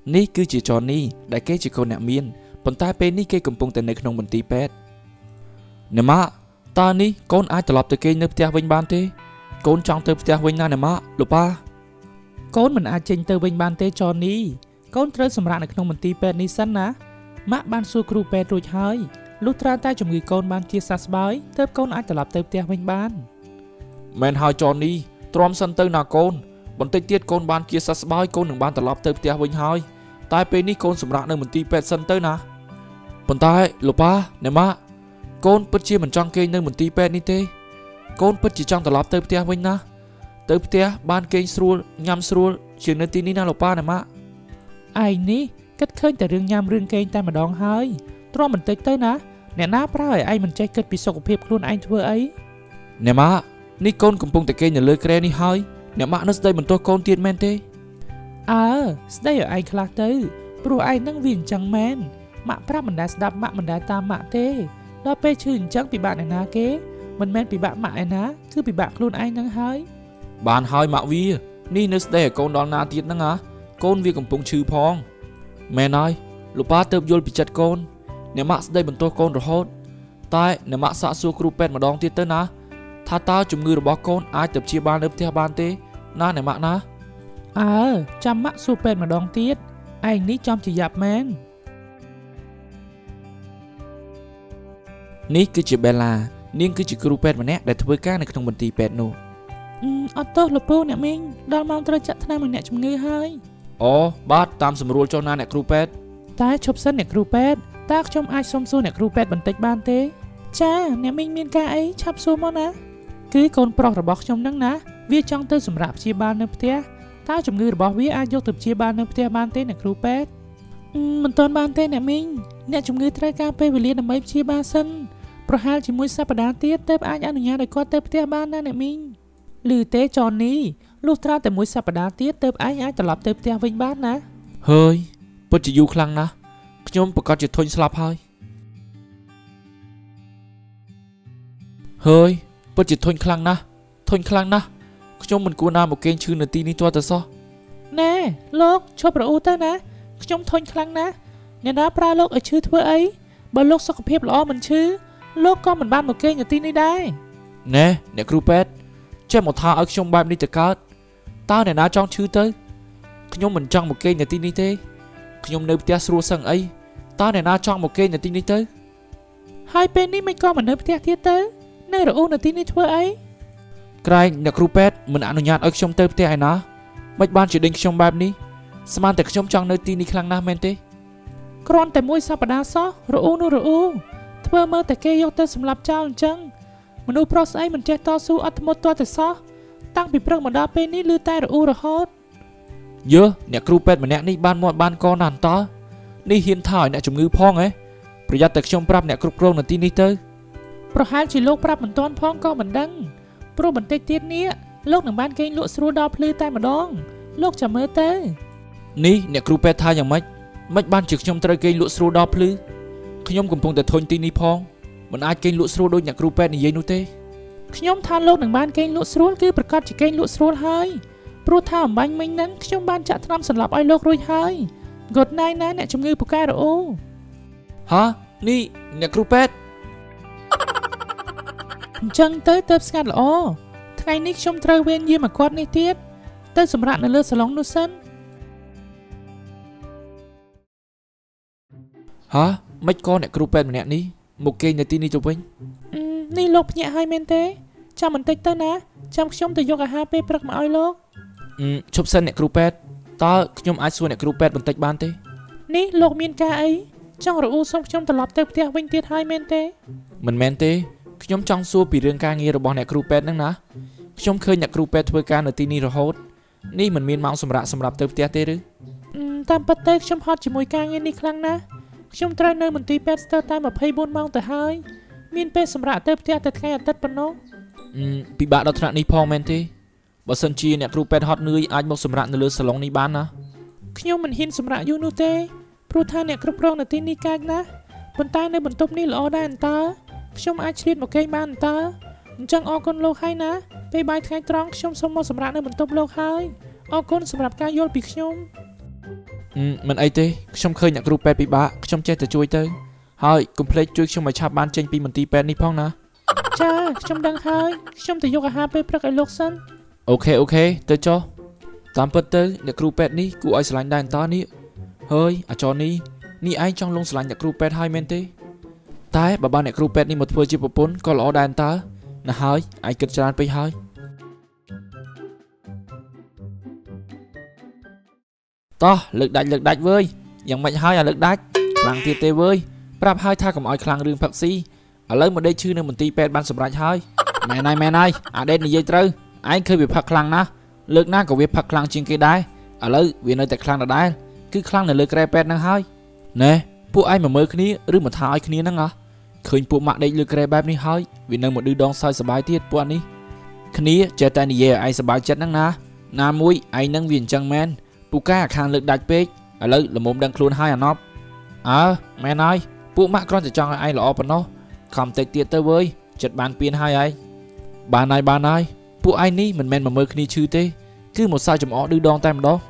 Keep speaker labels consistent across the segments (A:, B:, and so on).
A: นี่คือจีจอนนี่ได้เกจิโกนเมียนปนตายเป็นนี่เกกำปงแต่ในขนมบันตีเป็ดเนมะตานี่โกนอาจจะหลับตะเกยเนื้อเตียวิญบานเตโกนจังเติมเตียวิญนาเนมะหรือปะโกนมันอาจเจงเติมวิญบานเตจอนนี่โกนเตอร์สำราญในขนมบันตีเป็ดนี่สั้นนะมะบานสูครูเป็ดรุ่ยหายลูกตราใต้จมูกโกนบานเทียสัสบายเติมโกนอาจจะหลับเติมเตียวิญบานแมนหายจอนนี่ตรอมสันเตอร์นาโกนบนเตียโกนบานเทียสัสบายโกนหนึ่งบานตลับเติมเตียวิญหายตายเป็นนี่โกนสำราญในบันตีเป็ดสันเตอร์นะปนตายหรือปะเนมะโกนปัจจัยมันจังเกยในบันตีเป็ดนี่เต้โกนปัจจัยจังตลับเติมเตียวิญนะเติมเตียบานเกยสรูลยำสรูลเชื่อในตีนี้นะหรือปะเนมะไอ้นี่ก็เคยแต่เรื่องยำเรื่องเกยแต่มาดองหายตรอมันเตยเต้นะเนี่ยน้าพระไอ้มันใจเกิดปีศกเพียบคลุนไอ้ทั่วไอ้เนี่ยมะนี่โกนกำปงแต่เกยอย่าเลยแกรนี่หายเนี่ยมะนั่นได้เหมือนตัวโกนเตียนแมนเต้ได้ไอ้คลาเตอร์ปลุกไอ้นั่งวิ่งจังแมนมะพระมันได้สดับมะมันได้ตามมะเต้เราไปชื่นจังปีบะเนี่ยนะเก๋มันแมนปีบะมะไอ้นะคือปีบะคลุนไอ้นั่งหายบานหายมะวีนี่นึกได้โกนดอนนาเตียนนั่งอ่ะโกนวิ่งกำปงชื่อพองแม่นายลูกป้าเติบโยนปีจัดโกนเนี่ยมะได้เหมือนตัวโกนหรือโหดตายเนี่ยมะสะสูครูเป็ดมาดองเตียนเต้นะถ้าตาจุ่มมือระบอกโกนไอ้เติบเชียบานเติบเทียบานเต้น่าเนี่ยมะนะจำมะสูเป็ดมาดองเตียดไอ้นี่จอมจะหยับแมนนี่คือจิเบลานี่คือจิครูเป็ดมาแนะได้ทวีก้าในขนมบันตีเป็ดโนออโต้ลูปูเนี่ยมิงดอลมองตระจัดทนายมันเนี่ยจุ่มมือให้อ๋อบาดตามสำรวจเจ้าหน้าเนี่ยครูเป็ดตาชบสั้นเนี่ยครูเป็ดตาชมไอชมซูเนี่ยครูเป็ดบันเต็กบานเต้จ้าเนี่ยมิงมีนกาไอชับซูมั้งนะคือคนปลอกระบอกชมนั่งนะวิจังเตอร์สำหรับชีบานเนื้อเตี้ยตาจุ่มมือระบอกวิอายุตึบชีบานเนื้อเตี้ยบานเต้เนี่ยครูเป็ดมันตอนบานเต้เนี่ยมิงเนี่ยจุ่มมือตระการไปวิเลียนไม่ชีบานสั้นเพราะหากจิมุยสัปดาห์เตี้ยเติบอาญาหนุญาได้ก็เติบเตี้ยบานนั่นเนี่ยมิงหรือเต้จอนนี้ลูกตราแต่มุยสัปดาห์เตี้ยเติบอาญาตลับเติบเตี้ยวิ่งบ้านนะเฮ้ยปจะอยู่คลังนะขยมประกอบจะทนสลับให้เฮ้ยปจะทนคลังนะทนคลังนะขยมมันกูนาโมเกนชื่อหนึ่งตีนี่ตัวแต่ซอแน่โลกชอบประอูเต้นะขยมทนคลังนะเนี่ยนะปลาโลกชื่อเธอไอ้บนโลกสกปรกล้อมันชื่อโลกก็เหมือนบ้านโมเกนอย่างตีนี่ได้แน่เนี่ยครูเป็ดเจ้าหมดทางเอาขยมแบบนี้จะกัดตาเนี่ยนะจ้องชื่อเต้ขยมเหมือนจ้องโมเกนอย่างตีนี่เต้ขยมเนื้อเตี้ยสู้สังไอ้ตาเนี่ยน่าจ้องโมเกนอย่างที่นี่เต้ไฮเป็นนี่ไม่ก็เหมือนเนื้อเตี้ยเต้เนื้อโอ้อย่างที่นี่ทั่วไอ้ใครเนี่ยครูเป็ดเหมือนอนุญาตเอาขยมเติมเตี้ยไอ้นะไม่บ้านจะดึงขยมแบบนี้สมานแต่ขยมจ้องเนื้อตีนี่ครั้งหน้าแมนเต้กรอนแต่มวยสัปดาห์ซอรู้นู่รู้เธอเมื่อแต่เกยยกเตอร์สำหรับเจ้าจังมนุษย์พรอสไอ้มันเจต่อสู้อัตโมตัวแต่ซอตั้งปีเปลือกมันดาเป็นนี่ลือใต้รู้ระฮอดเยอะเนี่ยครูเป็ดเหมือนเนี่ยนี่บ้านหมดบ้านกอนานต่อนี่เฮียนถ่ายเนี่ยจุ่มงือพ้องไงประหยัดแต่ชมปรับเนี่ยกรุบกรองในที่นี้เต้เพราะหากจีโลกปรับเหมือนตอนพ้องก็เหมือนดังโปรบันเตเตียนนี้โลกหนึ่งบ้านเกยลุสรูดอพลือใต้มาดองโลกจะเมื่อเต้นี่เนี่ยครูเป็ดถ่ายอย่างไม่บ้านจึกชมตระเกยลุสรูดอพลือขยมกลุ่มพงแต่ทนที่นี้พ้องมันอาจเกยลุสรูโดยเนี่ยครูเป็ดในเยนูเต้ขยมทานโลกหนึ่งบ้านเกยลุสรูคือประกาศจะเกยลุสรูให้ปลุกท่าบังมิงนั้นขยมบ้านจะทำสำหรับไอ้โลกรุ่ยหายกดนายนะเนี่ยจมงือปุกการโอฮะนี่เนี่ยครูเป็ดจังเต้เติบสกัดละอ๋อไงนิกชมตระเวนยืมมากอดในเทียดเต้สำหรับในเลือดสลองนุสันฮะไม่ก้อนเนี่ยครูเป็ดเนี่ยนี่โมเกนในที่นี่จะวิ่งนี่โลกเนี่ยไฮเมนเต้จำมันเต้เต้นะจำชมแต่ยกอาหารไปปรักมาไอ้โลกชมสันเนี่ยครูเป็ดตาขยมไอซ์ส่วนเนี่ยครูเป็ดบนเต็กบ้านเต้นี่โลกมีนกาไอจังรู้ส่งขยมตลอดเต็กเตี้ยวิ่งเตี้ยไฮเมนเต้มันแมนเต้ขยมจังสู้ปีเรื่องการเงียระบอบเนี่ยครูเป็ดนั่งนะขยมเคยเนี่ยครูเป็ดทำการในที่นี่ระหดนี่มันมีนเมาสำหรับเต็กเตี้ยเต้หรือตามปฏิขยมฮอตจมูกการเงียนี่ครั้งนะขยมตระเนยมันตีเป็ดสเตอร์ตายมาเพย์บุญเมาแต่ไฮมีนเป็ดสำหรับเต็กเตี้ยแต่ไงตัดปนน้องปีบะเราถนัดนี่พอแมนเต้บอสันจีเนี่ยครูเป็ดฮอตเนยอาจมกสำหรับในเรือสลองในบ้านนะขยมมันหินสำหรับยูนูเต้พรูท่านเนี่ยกรุบกรองในที่นี้กันนะบนใต้ในบนตุบนี่ละอได้อันตาขยมอาชีพโอเคบ้านอันตาจังออกคนโลกให้นะไปใบไทยตรองขยมสมมติสำหรับในบนตุบโลกให้ออกคนสำหรับการโยนปีขยมមិនអីទេខ្ញុំឃើញអ្នកគ្រូពេទ្យពិបាកខ្ញុំចេះតែជួយទៅហើយកុំភ្លេចជួយខ្ញុំឲ្យឆាប់បានចេញពីមន្ទីរពេទ្យនេះផងណាចាខ្ញុំដឹងហើយខ្ញុំទៅយកអាហារពេលព្រឹកឲ្យលោកសិនអូខេទៅចុះតាមពិតទៅអ្នកគ្រូពេទ្យនេះគួរឲ្យស្រឡាញ់ដែរអន្តនេះហើយអាចរនេះឯងចង់លងស្រឡាញ់អ្នកគ្រូពេទ្យហើយមែនទេតែបើបានអ្នកគ្រូពេទ្យនេះមកធ្វើជាប្រពន្ធក៏ល្អដែរអន្តណាហើយឯងគិតច្រើនពេកហើយតោះលើកដាច់វើយយ៉ាងម៉េចហើយលើកដាច់ខ្លាំងទៀតទេវើយប្រាប់ហើយថាកុំឲ្យខ្លាំងរឿងផឹកស៊ីឥឡូវមកដេកឈឺនៅមន្ទីរពេទ្យបានសម្រេចហើយមែនហើយអាដេតនិយាយត្រូវឯងឃើញវាផឹកខ្លាំងណាស់លើកណាក៏វាផឹកខ្លាំងជាងគេដែរឥឡូវវានៅតែខ្លាំងដដែលគឺខ្លាំងនៅលើក្រែពេទ្យហ្នឹងហើយណែពួកឯងមកមើលគ្នាឬមកថាឲ្យគ្នាហ្នឹងហ៎ឃើញពួកម៉ាក់ដេកលើក្រែបែបនេះហើយវានៅមកឌឺដងសើចសប្បាយទៀតពួកនេះគ្នាចេះតែនិយាយឲ្យឯងសប្បាយចិត្តហ្នឹងណាមួយឯងនឹងវាអញ្ចឹងមែនពូកែអាខាងលើកដាច់ពេកឥឡូវល្មមដឹងខ្លួនហើយអាណប់មែនហើយពួកម៉ាក់គ្រាន់តែចង់ឲ្យឯងល្អប៉ុណ្ណោះខំតិចទៀតទៅវើយចិត្តបានពៀនហើយឯងបានហើយពួកឯងនេះមិនមែនមកមើលគ្នាឈឺទេគឺមកសើចចំអកឌឺដងតែម្ដង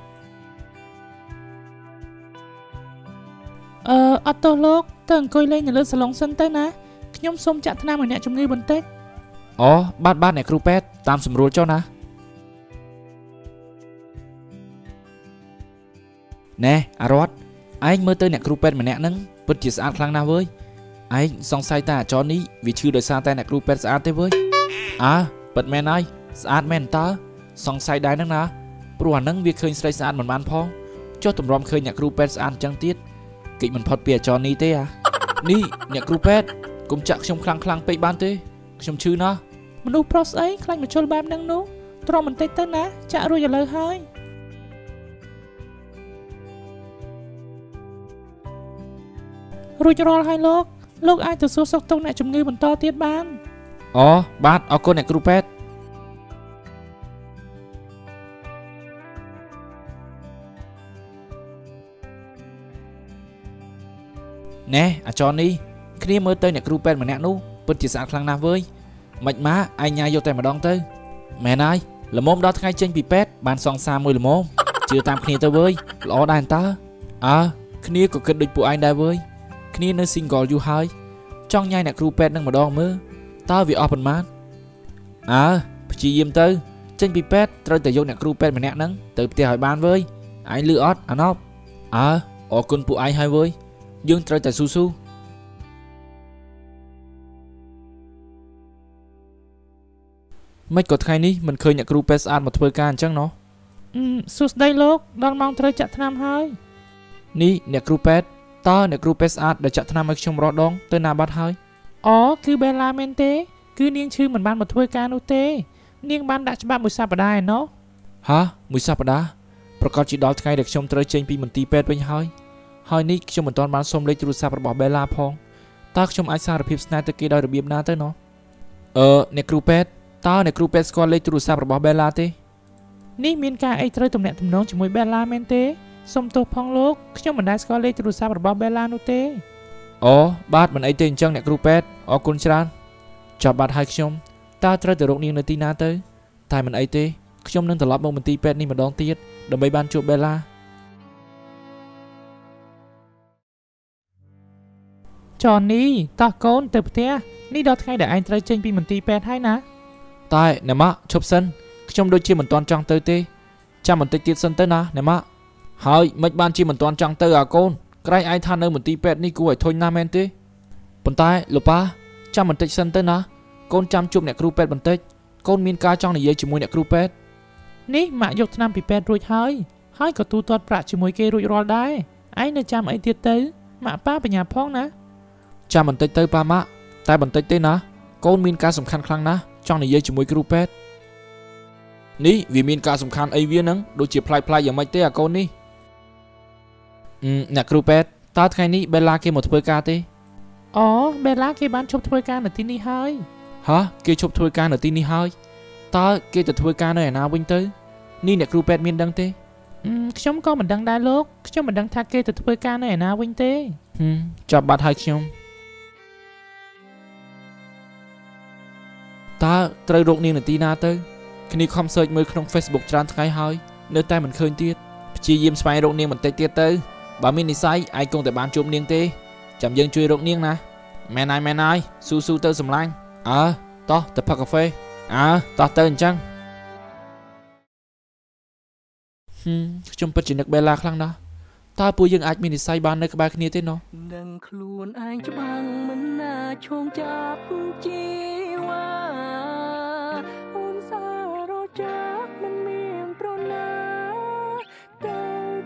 A: អត់ទោះលោកទៅអង្គុយលេងនៅលើសាឡុងសិនទៅណាខ្ញុំសូមចាក់ថ្នាំឲ្យអ្នកជំងឺបន្តិចបាទអ្នកគ្រូពេទ្យតាមស្រួលចុះណាណែអារ៉ាត់ឯងមើលទៅអ្នកគ្រូពេទ្យម្នាក់ហ្នឹងពិតជាស្អាតខ្លាំងណាស់វើយឯងសង្ស័យតែអាចរនេះវាឈឺដោយសារតែអ្នកគ្រូពេទ្យស្អាតទេវើយពិតមែនហើយស្អាតមែនតើសង្ស័យដែរហ្នឹងណាព្រោះអាហ្នឹងវាឃើញស្រីស្អាតមិនបានផងចុះតម្រាំឃើញអ្នកគ្រូពេទ្យស្អាតអញ្ចឹងទៀតកិច្ចមិនផុតពីអាចរនេះទេនេះអ្នកគ្រូពេទ្យកុំចាក់ខ្ញុំខ្លាំងពេកបានទេខ្ញុំឈឺណាស់មនុស្សប្រុសស្អីខ្លាចមកជុលបែបហ្នឹងនោះទ្រាំបន្តិចទៅណាចាក់រួចឥឡូវហើយរួចរាល់ហើយលោកអាចទៅសួរសុខទុក្ខអ្នកជំងឺបន្តទៀតបានបាទអរគុណអ្នកគ្រូពេទ្យណែអាចរនេះគ្នាមើលទៅអ្នកគ្រូពេទ្យម្នាក់នោះពិតជាស្អាតខ្លាំងណាស់វើយមិនម៉ាឯងញ៉ាយយកតែម្ដងទៅមែនហើយល្មមដល់ថ្ងៃចេញពីពេទ្យបានសងសាមួយល្មមជឿតាមគ្នាទៅវើយល្អដែរតើគ្នាក៏គិតដូចពួកឯងដែរវើយគ្នានៅ single យូរហើយចង់ញ៉ាយអ្នកគ្រូពេទ្យនឹងម្ដងមើលតើវាអស់ប៉ុន្មានព្យាយាមទៅចេញពីពេទ្យត្រូវតែយកអ្នកគ្រូពេទ្យម្នាក់ហ្នឹងទៅផ្ទះឲ្យបានវើយឯងលឺអត់អាណប់អរគុណពួកឯងហើយវើយយើងត្រូវតែស៊ូមិនក៏ថ្ងៃនេះមិនឃើញអ្នកគ្រូពេទ្យស្អាតមកធ្វើការអញ្ចឹងណោះសួស្ដីលោកដល់ម៉ោងត្រូវចាក់ថ្នាំហើយនេះអ្នកគ្រូពេទ្យតើអ្នកគ្រូពេទ្យស្អាតដែលចាក់ថ្នាំឲ្យខ្ញុំរដងទៅណាបាត់ហើយគឺបេឡាមែនទេគឺនាងឈឺមិនបានមកធ្វើការនោះទេនាងបានដាក់ច្បាប់មួយសប្តាហ៍ឯណោះមួយសប្តាហ៍ប្រកាសជាដល់ថ្ងៃដែលខ្ញុំត្រូវចេញពីមន្ទីរពេទ្យវិញហើយនេះខ្ញុំមិនទាន់បានសុំលេខទូរស័ព្ទរបស់បេឡាផងតើខ្ញុំអាចសារភាពស្នេហ៍ទៅគេដោយរបៀបណាទៅណោះអ្នកគ្រូពេទ្យតើអ្នកគ្រូពេទ្យស្គាល់លេខទូរស័ព្ទរបស់បេឡាទេនេះមានការអីត្រូវទំនាក់ទំនងជាមួយបេឡាមែនទេសុំទោសផងលោកខ្ញុំមិនដែលស្គាល់លេខទូរស័ព្ទរបស់បេឡានោះទេបាទមិនអីទេអញ្ចឹងអ្នកគ្រូពេទ្យអរគុណច្រើនចាប់បាត់ហើយខ្ញុំតើត្រូវទៅរកនាងនៅទីណាទៅតែមិនអីទេខ្ញុំនឹងត្រឡប់មកមន្ទីរពេទ្យនេះម្ដងទៀតដើម្បីបានជួបបេឡាចននេះតោះកូនទៅផ្ទះនេះដល់ថ្ងៃដែលឯងត្រូវចេញពីមន្ទីរពេទ្យហើយណាតែណែម៉ាក់ឈប់សិនខ្ញុំដូចជាមិនទាន់ចង់ទៅទេចាំបន្តិចទៀតសិនទៅណាណែម៉ាក់ហើយមិនបានជាមិនទាន់ចង់ទៅកូនក្រែងឯងថានៅមន្ទីរពេទ្យនេះគួរឲ្យធុញណាស់មែនទេប៉ុន្តែលោកប៉ាចាំបន្តិចសិនទៅណាកូនចាំជួបអ្នកគ្រូពេទ្យបន្តិចកូនមានការចង់និយាយជាមួយអ្នកគ្រូពេទ្យនេះម៉ាក់យកថ្នាំពីពេទ្យរួចហើយក៏ទូទាត់ប្រាក់ជាមួយគេរួចរាល់ដែរឯងនៅចាំអីទៀតទៅម៉ាក់ប៉ាបញ្ញាផងណាចាំបន្តិចទៅប៉ាម៉ាក់តែបន្តិចទេណាកូនមានការសំខាន់ខ្លាំងណាស់ចង់និយាយជាមួយគ្រូពេទ្យនេះវាមានការសំខាន់អីវានឹងដូចជាប្លែកយ៉ាងម៉េចទេកូននេះអ្នកគ្រូពេទ្យតើថ្ងៃនេះបេឡាគេមកធ្វើការទេបេឡាគេបានឈប់ធ្វើការនៅទីនេះហើយគេឈប់ធ្វើការនៅទីនេះហើយតើគេទៅធ្វើការនៅឯណាវិញទៅនេះអ្នកគ្រូពេទ្យមានដឹងទេខ្ញុំក៏មិនដឹងដែរលោកខ្ញុំមិនដឹងថាគេទៅធ្វើការនៅឯណាវិញទេចាប់បាត់ហើយខ្ញុំតើត្រូវរកនាងនៅទីណាទៅគ្នាខំសើចមើលក្នុង Facebook ច្រើនថ្ងៃហើយនៅតែមិនឃើញទៀតព្ជាយាមស្វែងរកនាងបន្តិចទៀតទៅបើមាននិស័យឯងគង់តែបានជួបនាងទេចាំយើងជួយរកនាងណាមែនហើយស៊ូទៅសម្លាញ់តោះទៅផឹកកាហ្វេតោះទៅអញ្ចឹងខ្ញុំពិតជានឹកបេឡាខ្លាំងណាស់តើពួកយើងអាចមាននិស័យបាននៅក្បែរគ្នាទេណោះ
B: នឹងខ្លួនឯងច្បាំងមិនណាឈោងចាប់ជីវ៉ាអូនសារចាក់មិនមានប្រណាទៅ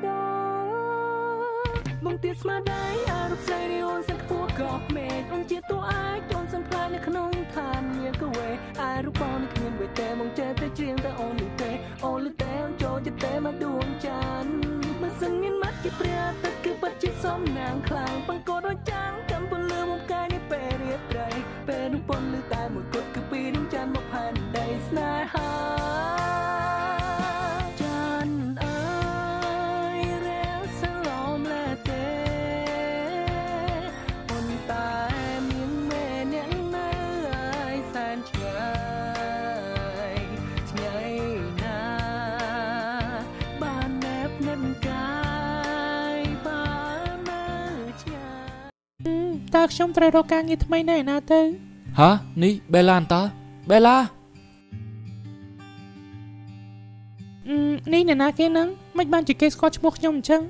B: ដល់បងទៀតស្មារតីអារប់ស្រីអូនសិនខ្ពស់ក៏មេឃអូនជាតួឯកអូនសំផ្លាញ់នៅក្នុងឋានមានកវេអារូបបងគ្មានវេតែមកចេះតែច្រៀងតែអូនលឺតែអូនចូលចិត្តតែមកដួងច័ន្ទមិនសិនមានមាត់ជាព្រះទឹកគឺបាត់ជាសំណាងខ្លាំងបង្កត់ដូចចាំងកំពន្លឺមកកាយនេះពេលរៀបត្រីពេលនោះពន្លឺតែមួយគត់គឺពីនឹងច័ន្ទមកផែនដីស្នេហាច័ន្ទអើយរាំងសឡំលែទេអូនតែមានមេអ្នកនៅឲ្យសែនឆ្ងាយណាបានណែបនឹងកាយបាននៅឆ្ងាយ
C: តើខ្ញុំត្រូវរកការងារថ្មីនៅឯណាទៅ
A: នេះបេឡាតើបេឡា
C: នេះអ្នកណាគេហ្នឹងមិនបានជាគេស្គាល់ឈ្មោះខ្ញុំអញ្ចឹង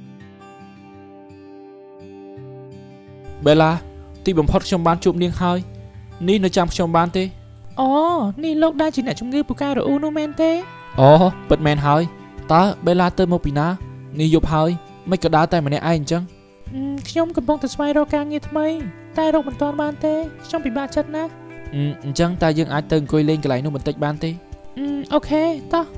A: បេឡាទីបំផុតខ្ញុំបានជួបនាងហើយនេះនៅចាំខ្ញុំបានទេ
C: អូនេះលោកដែលជាអ្នកជំងឺពូកែរអ៊ូនោះមែនទេ
A: ពិតមែនហើយតើបេឡាទៅមកពីណានេះយប់ហើយមិនក៏ដើរតែម្នាក់ឯងអញ្ចឹង
C: ខ្ញុំកំពុងតែស្វែងរកការងារថ្មីតែរកមិនទាន់បានទេខ្ញុំពិបាកចិត្តណាស់
A: អញ្ចឹងតើយើងអាចទៅអង្គុយលេងកន្លែងនោះបន្តិចបានទេ
C: អូខេតោះ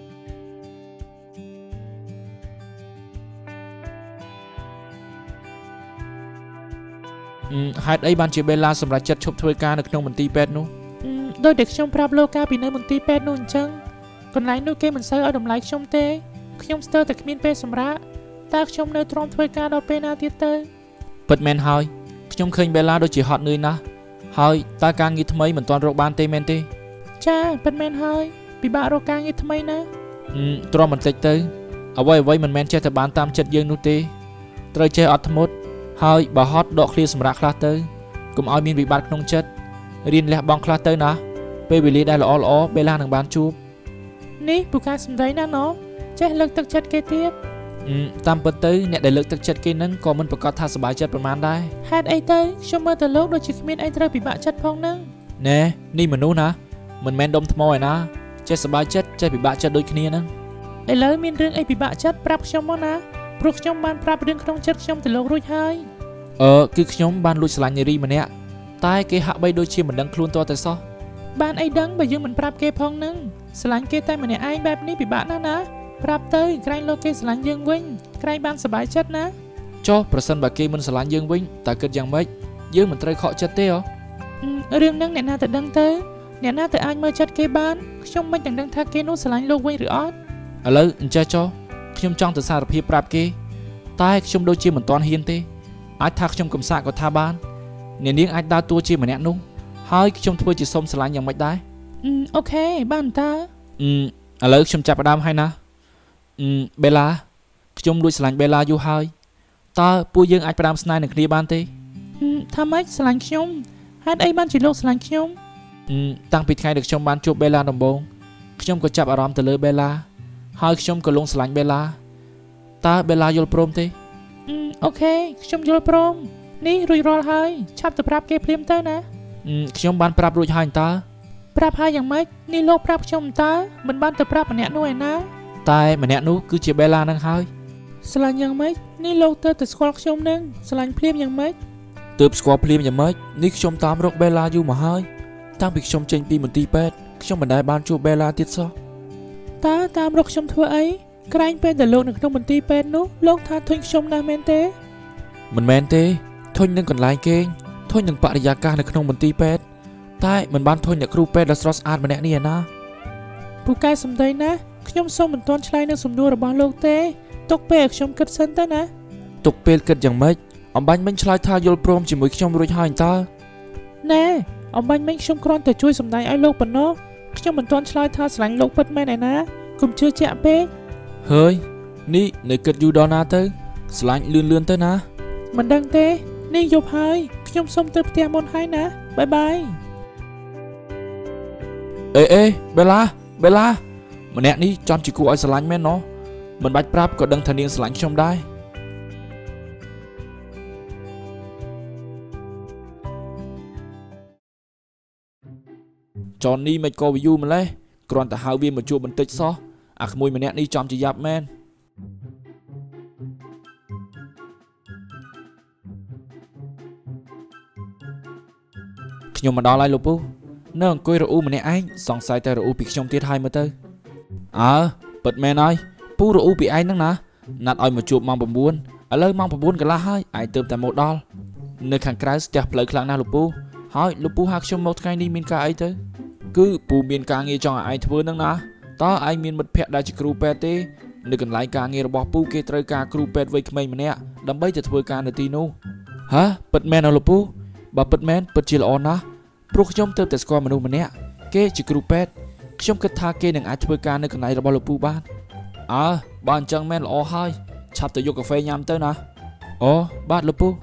A: ហេតុអីបានជាបេឡាសម្រេចចិត្តឈប់ធ្វើការនៅក្នុងមន្ទីរពេទ្យនោះ
C: ដោយតែខ្ញុំប្រាប់លោកកាលពីនៅមន្ទីរពេទ្យនោះអញ្ចឹងកន្លែងនោះគេមិនសូវឲ្យតម្លៃខ្ញុំទេខ្ញុំស្ទើរតែគ្មានពេលសម្រាកតើខ្ញុំនៅទ្រាំធ្វើការដល់ពេលណាទៀតទៅ
A: ពិតមែនហើយខ្ញុំឃើញបេឡាដូចជាហត់នឿយណាស់ហើយតើការងារថ្មីមិនទាន់រកបានទេមែនទេ
C: ចាពិតមែនហើយពិបាករកការងារថ្មីណា
A: ទ្រាំបន្តិចទៅអ្វីមិនមែនចេះតែបានតាមចិត្តយើងនោះទេត្រូវចេះអត់ធ្មត់ហើយបើហត់ដកឃ្លាសម្រាប់ខ្លះទៅកុំឲ្យមានវិបត្តិក្នុងចិត្តរៀនលះបង់ខ្លះទៅណាពេលវេលាដែលល្អបេឡានឹងបានជួប
C: នេះពូកែសំដីណាណោចេះលើកទឹកចិត្តគេទៀត
A: តាមពិតទៅអ្នកដែលលើកទឹកចិត្តគេនឹងក៏មិនប្រកាសថាសប្បាយចិត្តប្រហែលដែរ
C: ហេតុអីទៅខ្ញុំមើលទៅលោកដូចជាគ្មានអីត្រូវពិបាកចិត្តផងហ្នឹង
A: ណែនេះមនុស្សណាមិនមែនដុំថ្មឯណាចេះសប្បាយចិត្តចេះពិបាកចិត្តដូចគ្នាហ្នឹង
C: ឥឡូវមានរឿងអីពិបាកចិត្តប្រាប់ខ្ញុំមកណាព្រោះខ្ញុំបានប្រាប់រឿងក្នុងចិត្តខ្ញុំទៅលោករួចហើយ
A: គឺខ្ញុំបានលួចស្រឡាញ់នារីម្នាក់តែគេហាក់បីដូចជាមិនដឹងខ្លួនតតែសោះ
C: បានអីដឹងបើយើងមិនប្រាប់គេផងហ្នឹងស្រឡាញ់គេតែម្នាក់ឯងបែបនេះពិបាកណាស់ណាប្រាប់ទៅក្រែងលោកគេស្រឡាញ់យើងវិញក្រែងបានសប្បាយចិត្តណា
A: ចុះប្រសិនបើគេមិនស្រឡាញ់យើងវិញតើគិតយ៉ាងម៉េចយើងមិនត្រូវខកចិត្តទេ
C: រឿងហ្នឹងអ្នកណាទៅដឹងទៅអ្នកណាទៅអាចមើលចិត្តគេបានខ្ញុំមិនទាំងដឹងថាគេនោះស្រឡាញ់លោកវិញឬអត់
A: ឥឡូវអញ្ចេះចុះខ្ញុំចង់ទៅសារភាពប្រាប់គេតែខ្ញុំដូចជាមិនទាន់ហ៊ានទេអាចថាខ្ញុំកំសាកក៏ថាបានអ្នកនាងអាចដើរតួជាម្នាក់នោះហើយខ្ញុំធ្វើជាសុំស្រឡាញ់យ៉ាងម៉េចដែរ
C: អូខេបានតើ
A: ឥឡូវខ្ញុំចាប់ផ្ដើមហើយណាបេឡាខ្ញុំលួចស្រឡាញ់បេឡាយូរហើយតើពួកយើងអាចផ្ដើមស្នេហ៍នឹងគ្នាបានទេ
C: ថាម៉េចស្រឡាញ់ខ្ញុំហេតុអីបានជាលោកស្រឡាញ់ខ្ញុំ
A: តាំងពីថ្ងៃដែលខ្ញុំបានជួបបេឡាដំបូងខ្ញុំក៏ចាប់អារម្មណ៍ទៅលើបេឡាហើយខ្ញុំក៏លងស្រឡាញ់បេឡាតើបេឡាយល់ព្រមទេ
C: អូខេខ្ញុំយល់ព្រមនេះរួចរាល់ហើយឆាប់ទៅប្រាប់គេភ្លាមទៅណា
A: ខ្ញុំបានប្រាប់រួចហើយតើ
C: ប្រាប់ហើយយ៉ាងម៉េចនេះលោកប្រាប់ខ្ញុំតើមិនបានទៅប្រាប់ម្នាក់នោះឯណា
A: តែម្នាក់នោះគឺជាបេឡានឹងហើយ
C: ស្រឡាញ់យ៉ាងម៉េចនេះលោកទៅស្គាល់ខ្ញុំនឹងស្រឡាញ់ភ្លាមយ៉ាងម៉េច
A: ទើបស្គាល់ភ្លាមយ៉ាងម៉េចនេះខ្ញុំតាមរកបេឡាយូរមកហើយតាំងពីខ្ញុំចេញពីមន្ទីរពេទ្យខ្ញុំមិនដែលបានជួបបេឡាទៀតសោះ
C: តើតាមរកខ្ញុំធ្វើអីក្រែងពេលដែលលោកនៅក្នុងមន្ទីរពេទ្យនោះលោកថាធុញខ្ញុំណាស់មែនទេ
A: មិនមែនទេធុញនឹងកន្លែងគេងធុញនឹងបរិយាកាសនៅក្នុងមន្ទីរពេទ្យតែមិនបានធុញអ្នកគ្រូពេទ្យដ៏ស្រស់ស្អាតម្នាក់នេះឯណា
C: ពូកែសំដីណាខ្ញុំសូមមិនទាន់ឆ្លើយនឹងសំណួររបស់លោកទេទុកពេលឲ្យខ្ញុំគិតសិនទៅណា
A: ទុកពេលគិតយ៉ាងម៉េចអំបញ្ញមិញឆ្លើយថាយល់ព្រមជាមួយខ្ញុំរួចហើយតើ
C: ណែអំបញ្ញមិញខ្ញុំគ្រាន់តែជួយសម្ដែងឲ្យលោកប៉ុណ្ណោះខ្ញុំមិនទាន់ឆ្លើយថាស្រឡាញ់លោកពិតមែនឯណាកុំជឿជាក់ពេក
A: ហើយនេះនៅគិតយូរដល់ណាទៅស្លាញ់លឿនទៅណា
C: មិនដឹងទេនេះយប់ហើយខ្ញុំសុំទៅផ្ទះមុនហើយណាបាយបាយ
A: អេបេឡាម្នាក់នេះចំជាគួរឲ្យស្រឡាញ់មែនណោះមិនបាច់ប្រាប់ក៏ដឹងថានាងស្រឡាញ់ខ្ញុំដែរចននេះមិនក៏វាយូរម្លេះគ្រាន់តែហៅវាមកជួបបន្តិចសោះអាក្មួយម្នាក់នេះចំជាយ៉ាប់មែនខ្ញុំមកដល់ហើយលោកពូនៅអង្គុយរអ៊ូម្នាក់ឯងសង្ស័យតែរអ៊ូពីខ្ញុំទៀតហើយមើលទៅពិតមែនហើយពូរអ៊ូពីឯងហ្នឹងណាណាត់ឲ្យមកជួបម៉ោង9ឥឡូវម៉ោង9កន្លះហើយឯងទើបតែមកដល់នៅខាងក្រៅស្ទះផ្លូវខ្លាំងណាស់លោកពូហើយលោកពូហៅខ្ញុំមកថ្ងៃនេះមានការអីទៅគឺពូមានការងារចង់ឲ្យឯងធ្វើហ្នឹងណាតើឯងមានមិត្តភ័ក្តិដែលជាគ្រូពេទ្យទេនៅកន្លែងការងាររបស់ពូគេត្រូវការគ្រូពេទ្យវ័យក្មេងម្នាក់ដើម្បីទៅធ្វើការនៅទីនោះពិតមែនអត់លោកពូបើពិតមែនពិតជាល្អណាស់ព្រោះខ្ញុំទើបតែស្គាល់មនុស្សម្នាក់គេជាគ្រូពេទ្យខ្ញុំគិតថាគេនឹងអាចធ្វើការនៅកន្លែងរបស់លោកពូបានបើអញ្ចឹងមែនល្អហើយឆាប់ទៅយកកាហ្វេញ៉ាំទៅណាអូបាទលោកពូ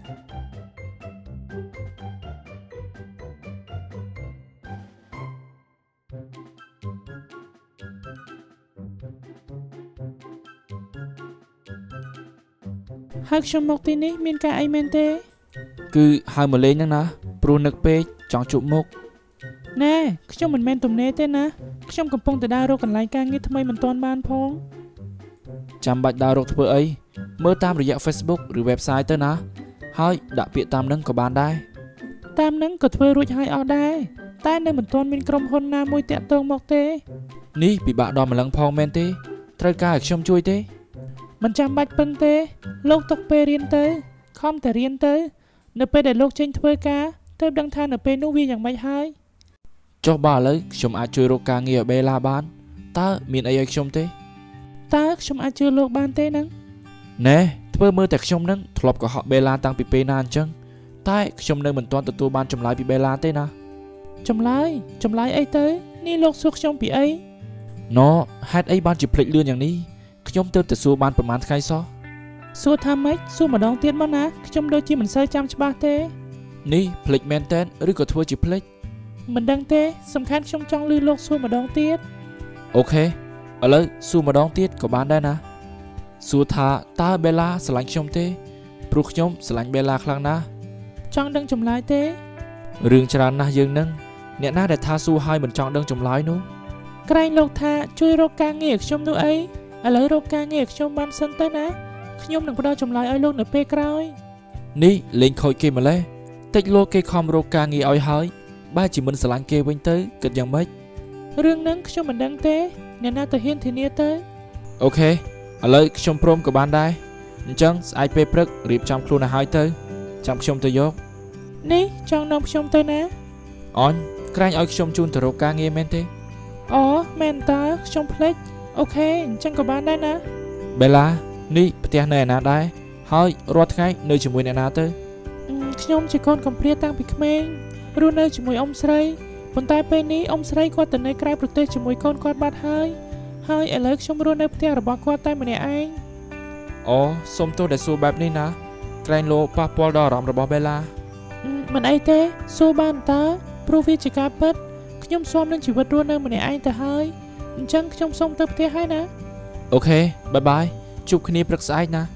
C: ហើយខ្ញុំមកទីនេះមានការអីមែនទេ
A: គឺហៅមកលេងហ្នឹងណាព្រោះនឹកពេកចង់ជួបមុខ
C: ណែខ្ញុំមិនមែនទំនេរទេណាខ្ញុំកំពុងតែដើររកកន្លែងការងារថ្មីមិនទាន់បានផង
A: ចាំបាច់ដើររកធ្វើអីមើលតាមរយៈ Facebook ឬ website ទៅណាហើយដាក់ពាក្យតាមនឹងក៏បានដែរ
C: តាមនឹងក៏ធ្វើរួចហើយអស់ដែរតែនៅមិនទាន់មានក្រុមហ៊ុនណាមួយតាក់ទងមកទេ
A: នេះពិបាកដល់ម្លឹងផងមែនទេត្រូវការឲ្យខ្ញុំជួយទេ
C: មិនចាំបាច់ពឹងទេលោកទុកពេលរៀនទៅខំតែរៀនទៅនៅពេលដែលលោកចេញធ្វើការទើបដឹងថានៅពេលនោះវាយ៉ាងម៉េចហើយ
A: ចុះបើឥឡូវខ្ញុំអាចជួយរកការងារឲ្យបេឡាបានតើមានអីឲ្យខ្ញុំទេ
C: តើខ្ញុំអាចជួយលោកបានទេហ្នឹង
A: ណែធ្វើមើលតែខ្ញុំនឹងធ្លាប់កុហកបេឡាតាំងពីពេលណាអញ្ចឹងតែខ្ញុំនៅមិនទាន់ទទួលបានចម្លើយពីបេឡាទេណា
C: ចម្លើយអីទៅនេះលោកសួរខ្ញុំពីអី
A: ណ៎ហេតុអីបានជាភ្លេចលឿនយ៉ាងនេះខ្ញុំទើបតែសួរបានប្រហែលថ្ងៃសោះ
C: សួរថាម៉េចសួរម្ដងទៀតមកណាខ្ញុំដូចជាមិនសូវចាំច្បាស់ទេ
A: នេះភ្លេចមែនតើឬក៏ធ្វើជាភ្លេច
C: មិនដឹងទេសំខាន់ខ្ញុំចង់ឮលោកសួរម្ដងទៀត
A: អូខេឥឡូវសួរម្ដងទៀតក៏បានដែរណាសួរថាតើបេឡាស្រឡាញ់ខ្ញុំទេព្រោះខ្ញុំស្រឡាញ់បេឡាខ្លាំងណាស់
C: ចង់ដឹងចម្លើយទេ
A: រឿងច្រើនណាស់យើងនឹងអ្នកណាដែលថាសួរហើយមិនចង់ដឹងចម្លើយនោះ
C: ក្រែងលោកថាជួយរកការងារខ្ញុំនោះអីឥឡូវរកការងារខ្ញុំបានសិនទៅណាខ្ញុំនឹងផ្ដល់ចម្លើយឲ្យលោកនៅពេលក្រោយ
A: នេះលេងខូចគេម្លេះតិចលោកគេខំរកការងារឲ្យហើយបែរជាមិនស្រឡាញ់គេវិញទៅគិតយ៉ាងម៉េច
C: រឿងហ្នឹងខ្ញុំមិនដឹងទេអ្នកណាទៅហ៊ានធានាទៅ
A: អូខេឥឡូវខ្ញុំព្រមក៏បានដែរអញ្ចឹងស្អែកពេលព្រឹករៀបចំខ្លួនឲ្យហើយទៅចាំខ្ញុំទៅយក
C: នេះចង់នាំខ្ញុំទៅណា
A: អញក្រែងឲ្យខ្ញុំជូនទៅរកការងារមែនទេ
C: អូមែនតើខ្ញុំភ្លេចអូខេអញ្ចឹងក៏បានដែរណា
A: បេឡានេះផ្ទះនៅឯណាដែរហើយរាល់ថ្ងៃនៅជាមួយអ្នកណាទៅ
C: ខ្ញុំជាកូនកំព្រាតាំងពីក្មេងរស់នៅជាមួយអ៊ំស្រីប៉ុន្តែពេលនេះអ៊ំស្រីគាត់ទៅនៅក្រៅប្រទេសជាមួយកូនគាត់បាត់ហើយឥឡូវខ្ញុំរស់នៅផ្ទះរបស់គាត់តែម្នាក់ឯង
A: អូសុំទោសដែលសួរបែបនេះណាក្រែងលោកប៉ះពាល់ដល់អារម្មណ៍របស់បេឡា
C: មិនអីទេសួរបានតើព្រោះវាជាការពិតខ្ញុំស៊ាំនឹងជីវិតរស់នៅម្នាក់ឯងទៅហើយអញ្ចឹងខ្ញុំសូមទៅផ្ទះហើយណា
A: អូខេបាយជួបគ្នាព្រឹកស្អែកណា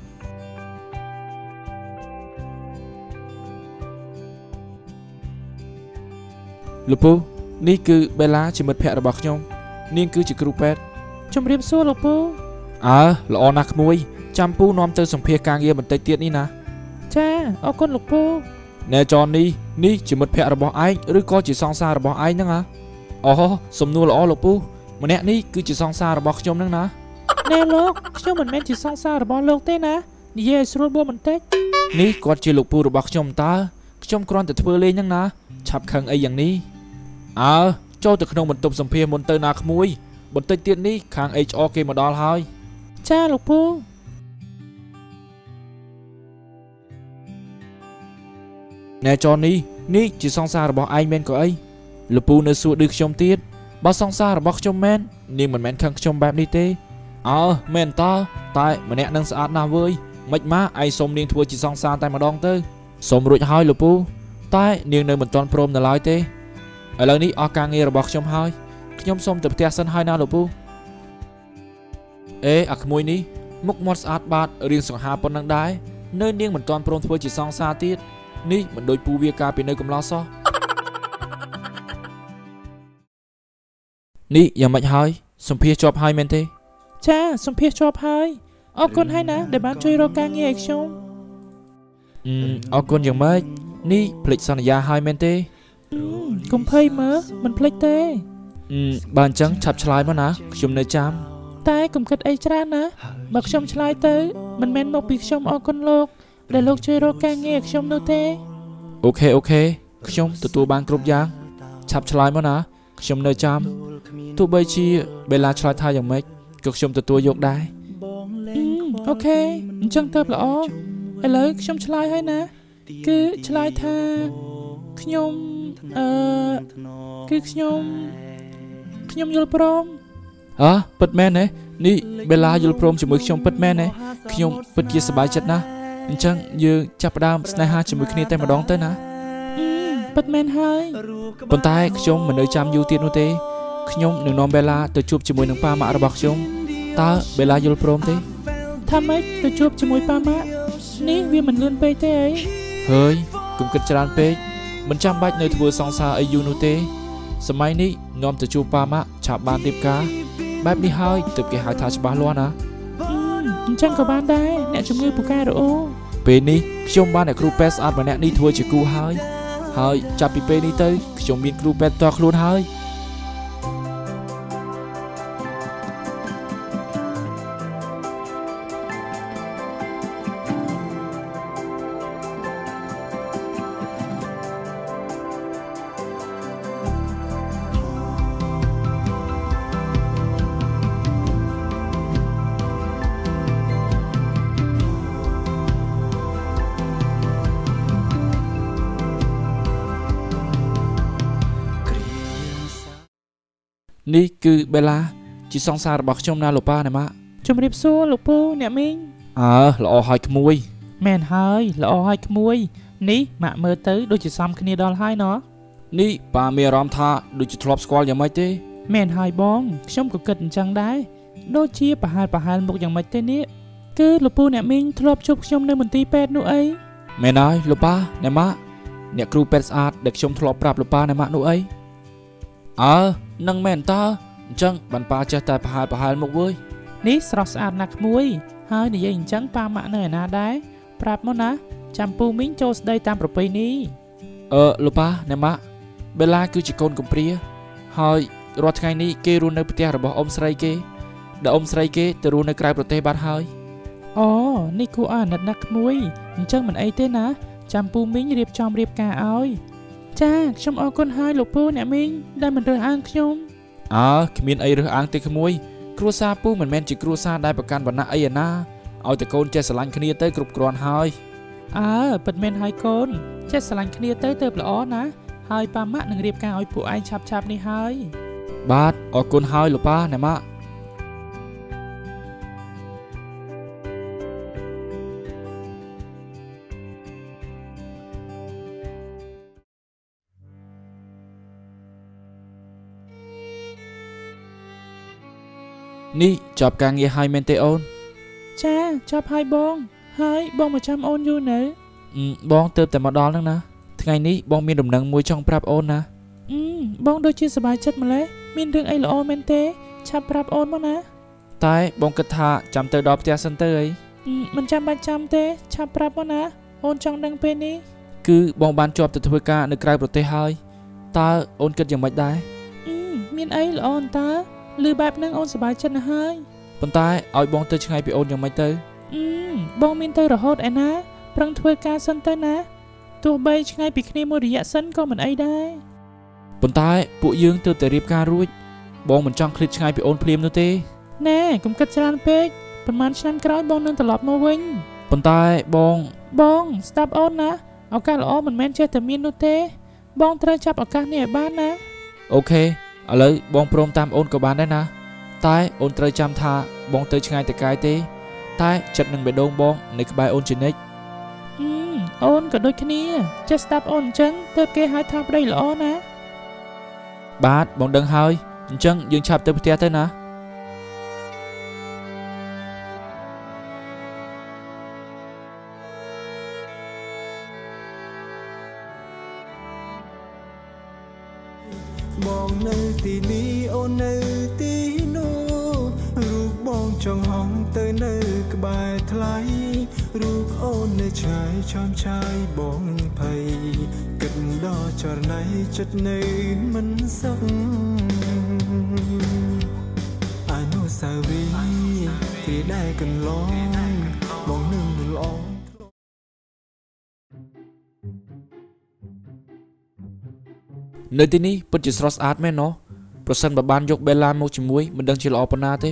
A: លោកពូនេះគឺបេឡាជាមិត្តភក្តិរបស់ខ្ញុំនាងគឺជាគ្រូពេទ្យ
C: ជំរាបសួរលោកពូ
A: ល្អណាស់ក្មួយចាំពូនាំទៅសម្ភាសការងារបន្តិចទៀតនេះណា
C: ចាអរគុណលោកពូ
A: ណែចននេះជាមិត្តភក្តិរបស់ឯងឬក៏ជាសង្សាររបស់ឯងហ្នឹងអូសំណួរល្អលោកពូម្នាក់នេះគឺជាសង្សាររបស់ខ្ញុំហ្នឹងណា
C: ណែលោកខ្ញុំមិនមែនជាសង្សាររបស់លោកទេណានិយាយឲ្យស្រួលបួបន្តិច
A: នេះគាត់ជាលោកពូរបស់ខ្ញុំតើខ្ញុំគ្រាន់តែធ្វើលេងហ្នឹងណាឆាប់ខឹងអីយ៉ាងនេះចូលទៅក្នុងបន្ទប់សម្ភារមុនទៅណាក្មួយបន្តិចទៀតនេះខាង HR គេមកដល់ហើយ
C: ចាលោកពូ
A: ណែចននេះជាសង្សាររបស់ឯងមែនក៏អីលោកពូនៅសួរឌឺខ្ញុំទៀតបើសង្សាររបស់ខ្ញុំមែននាងមិនមែនខឹងខ្ញុំបែបនេះទេមែនតើតែម្នាក់នឹងស្អាតណាស់វើយមិនម៉ាឯងសុំនាងធ្វើជាសង្សារតែម្ដងទៅសុំរួចហើយលោកពូតែនាងនៅមិនទាន់ព្រមនៅឡើយទេឥឡូវនេះអស់ការងាររបស់ខ្ញុំហើយខ្ញុំសុំទៅផ្ទះសិនហើយណាលោកពូអេអាក្មួយនេះមុខមាត់ស្អាតបាតរៀងសង្ហាប៉ុណ្ណឹងដែរនៅនាងមិនទាន់ព្រមធ្វើជាសង្សារទៀតនេះមិនដូចពូវាកាលពីនៅកំឡោះសោះនេះយ៉ាងម៉េចហើយសម្ភារជាប់ហើយមែនទេ
C: ចាសម្ភារជាប់ហើយអរគុណហើយណាដែលបានជួយរកការងារឲ្យខ្ញុំ
A: អរគុណយ៉ាងម៉េចនេះភ្លេចសន្យាហើយមែនទេ
C: កុំភ័យមើលមិនភ្លេចទេ
A: បើអញ្ចឹងឆាប់ឆ្លើយមកណាខ្ញុំនៅចាំ
C: តែកុំគិតអីច្រើនណាបើខ្ញុំឆ្លើយទៅមិនមែនមកពីខ្ញុំអរគុណលោកដែលលោកជួយរកការងារឲ្យខ្ញុំនោះទេ
A: អូខេខ្ញុំទទួលបានគ្រប់យ៉ាងឆាប់ឆ្លើយមកណាខ្ញុំនៅចាំទោះបីជាបេឡាឆ្លើយថាយ៉ាងម៉េចក៏ខ្ញុំទទួលយកដែរ
C: អូខេអញ្ចឹងទៅល្អឥឡូវខ្ញុំឆ្លើយហើយណាគឺឆ្លើយថាខ្ញុំគឺខ្ញុំយល់ព្រម
A: ពិតមែនទេនេះបេឡាយល់ព្រមជាមួយខ្ញុំពិតមែនទេខ្ញុំពិតជាសប្បាយចិត្តណាស់អញ្ចឹងយើងចាប់ផ្ដើមស្នេហាជាមួយគ្នាតែម្ដងទៅណា
C: ពិតមែនហើយ
A: ប៉ុន្តែខ្ញុំមិននៅចាំយូរទៀតនោះទេខ្ញុំនឹងនាំបេឡាទៅជួបជាមួយនឹងប៉ាម៉ាក់របស់ខ្ញុំតើបេឡាយល់ព្រមទេ
C: ថាម៉េចទៅជួបជាមួយប៉ាម៉ាក់នេះវាមិនលឿនពេកទេអី
A: ហើយកុំគិតច្រើនពេកមិនចាំបាច់នៅធ្វើសង្សារអីយូរនោះទេសម័យនេះនាំទៅជួបប៉ាម៉ាក់ឆាប់បានរៀបការបែបនេះហើយទើបគេហៅថាច្បាស់លាស់ណា
C: អញ្ចឹងក៏បានដែរអ្នកជំងឺពូកែរអូ
A: ពេលនេះខ្ញុំបានអ្នកគ្រូពេទ្យស្អាតម្នាក់នេះធ្វើជាគូហើយចាប់ពីពេលនេះទៅខ្ញុំមានគ្រូពេទ្យតខ្លួនហើយនេះគឺបេឡាជាសង្សាររបស់ខ្ញុំណាលោកប៉ាណាម៉ាក់
C: ជំរាបសួរលោកពូអ្នកមីង
A: ល្អហើយក្មួយ
C: មែនហើយល្អហើយក្មួយនេះម៉ាក់មើលទៅដូចជាសមគ្នាដល់ហើយណោះ
A: នេះប៉ាមានអារម្មណ៍ថាដូចជាធ្លាប់ស្គាល់យ៉ាងម៉េចទេ
C: មែនហើយបងខ្ញុំក៏គិតអញ្ចឹងដែរដូចជាប្រហែលមុខយ៉ាងម៉េចទេនេះគឺលោកពូអ្នកមីងធ្លាប់ជួបខ្ញុំនៅមន្ទីរពេទ្យនោះអី
A: មែនហើយលោកប៉ាណាម៉ាក់អ្នកគ្រូពេទ្យស្អាតដែលខ្ញុំធ្លាប់ប្រាប់លោកប៉ាណាម៉ាក់នោះអីនឹងមែនតើអញ្ចឹងបានប៉ាចេះតែប្រហែលមុខវើយ
C: នេះស្រស់ស្អាតណាស់ក្មួយហើយនិយាយអញ្ចឹងប៉ាម៉ាក់នៅឯណាដែរប្រាប់មកណាចាំពូមីងចូលស្ដីតាមប្រពៃណី
A: លោកប៉ាណាម៉ាក់បេឡាគឺជាកូនកំព្រាហើយរាល់ថ្ងៃនេះគេរស់នៅផ្ទះរបស់អ៊ំស្រីគេដែលអ៊ំស្រីគេទៅរស់នៅក្រៅប្រទេសបាត់ហើយ
C: អូនេះគួរអាណិតណាស់ក្មួយអញ្ចឹងមិនអីទេណាចាំពូមីងរៀបការឲ្យចាខ្ញុំអរគុណហើយលោកពូអ្នកមីងដែលមិនរើសអើងខ្ញុំ
A: គ្មានអីរើសអើងទេក្មួយគ្រួសារពូមិនមែនជាគ្រួសារដែលប្រកាន់វណ្ណៈអីឯណាឲ្យតែកូនចេះស្រឡាញ់គ្នាទៅគ្រប់គ្រាន់ហើយ
C: ពិតមែនហើយកូនចេះស្រឡាញ់គ្នាទៅល្អណាហើយប៉ាម៉ាក់នឹងរៀបការឲ្យពួកឯងឆាប់នេះហើយ
A: បាទអរគុណហើយលោកប៉ាណាម៉ាក់នេះចប់ការងារហើយមែនទេអូន
C: ចាចប់ហើយបងហើយបងមកចាំអូនយូរនៅ
A: បងទើបតែមកដល់ហ្នឹងណាថ្ងៃនេះបងមានដំណឹងមួយចង់ប្រាប់អូនណា
C: បងដូចជាសប្បាយចិត្តម្ល៉េះមានរឿងអីល្អមែនទេឆាប់ប្រាប់អូនមកណា
A: តែបងគិតថាចាំទៅដល់ផ្ទះសិនទៅអី
C: មិនចាំបាច់ចាំទេឆាប់ប្រាប់មកណាអូនចង់ដឹងពេលនេះ
A: គឺបងបានជាប់ទៅធ្វើការនៅក្រៅប្រទេសហើយតើអូនគិតយ៉ាងម៉េចដែរ
C: មានអីល្អអន្តើឮបែបហ្នឹងអូនសប្បាយចិត្តណាស់ហើយ
A: ប៉ុន្តែឲ្យបងទៅឆ្ងាយពីអូនយ៉ាងម៉េចទៅ
C: បងមានទៅរហូតឯណាប្រឹងធ្វើការសិនទៅណាទោះបីឆ្ងាយពីគ្នាមួយរយៈសិនក៏មិនអីដែរ
A: ប៉ុន្តែពួកយើងទើបតែរៀបការរួចបងមិនចង់ឃ្លាតឆ្ងាយពីអូនភ្លាមនោះទេ
C: ណែកុំគិតច្រើនពេកប្រហែលឆ្នាំក្រោយបងនឹងត្រឡប់មកវិញ
A: ប៉ុន្តែ
C: បងស្ដាប់អូនណាឱកាសល្អមិនមែនចេះតែមាននោះទេបងត្រូវចាប់ឱកាសនេះឲ្យបានណា
A: អូខេឥឡូវបងព្រមតាមអូនក៏បានដែរណាតែអូនត្រូវចាំថាបងទៅឆ្ងាយតែកាយទេតែចិត្តនឹងបេះដូងបងនៅក្បែរអូនជានិច្ច
C: អូនក៏ដូចគ្នាចេះស្ដាប់អូនអញ្ចឹងទើបគេហៅថាប្តីល្អណាស់
A: បាទបងដឹងហើយអញ្ចឹងយើងឆាប់ទៅផ្ទះទៅណា
B: បងនៅទីនេះអូននៅទីនោះរូបបងចង់ហងទៅនៅក្បែរថ្លៃរូបអូននៅឆ្ងាយឆោមឆាយបងភ័យគិតដល់ចរណៃចិត្តនៅមិនសុខអនុស្សាវរីយ៍ទីដែលកន្លងបងនឹងល្អ
A: នៅទីនេះពិតជាស្រស់ស្អាតមែនណោះប្រសិនបើបានយកបេឡាមកជាមួយមិនដឹងជាល្អប៉ុណ្ណាទេ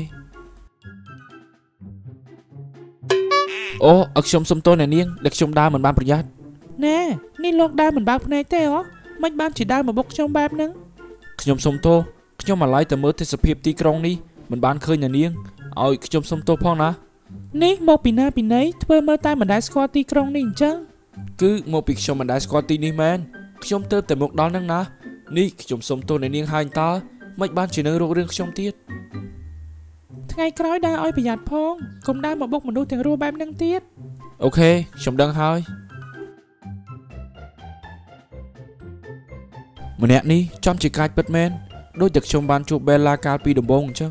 A: អូអើខ្ញុំសុំទោសអ្នកនាងដែលខ្ញុំដើរមិនបានប្រយ័ត្ន
C: ណែនេះលោកដើរមិនបើកភ្នែកទេហ៎មិនបានជាដើរមកបុកខ្ញុំបែបហ្នឹង
A: ខ្ញុំសុំទោសខ្ញុំអាឡ័យតែមើលទេសភាពទីក្រុងនេះមិនបានឃើញអ្នកនាងឲ្យខ្ញុំសុំទោសផងណា
C: នេះមកពីណាពីណីធ្វើមើលតែមិនដែលស្គាល់ទីក្រុងនេះអញ្ចឹង
A: គឺមកពីខ្ញុំមិនដែលស្គាល់ទីនេះមែនខ្ញុំទៅតែមកដល់ហ្នឹងណានេះខ្ញុំសុំទោសអ្នកនាងហើយតើមិនបានជានៅរករឿងខ្ញុំទៀត
C: ថ្ងៃក្រោយដើរឲ្យប្រយ័ត្នផងកុំដើរមកបុកមនុស្សទាំងរស់បែបហ្នឹងទៀត
A: អូខេខ្ញុំដឹងហើយម្នាក់នេះចំជាកាចពិតមែនដូចតែខ្ញុំបានជួបបេឡាកាលពីដំបូងអញ្ចឹង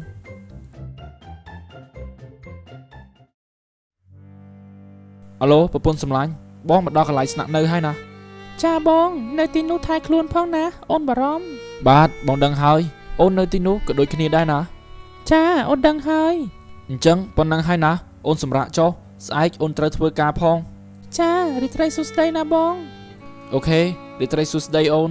A: អាឡូប្រពន្ធសម្លាញ់បងមកដល់កន្លែងស្នាក់នៅហើយណា
C: ចាបងនៅទីនោះថែខ្លួនផងណាអូនបារម្ភ
A: បាទបងដឹងហើយអូននៅទីនោះក៏ដូចគ្នាដែរណា
C: ចាអូនដឹងហើយ
A: អញ្ចឹងប៉ុណ្ណឹងហើយណាអូនសម្រាប់ចុះស្អែកអូនត្រូវធ្វើការផង
C: ចារីត្រីសុស្ដីណាបង
A: អូខេរីត្រីសួស្ដីអូន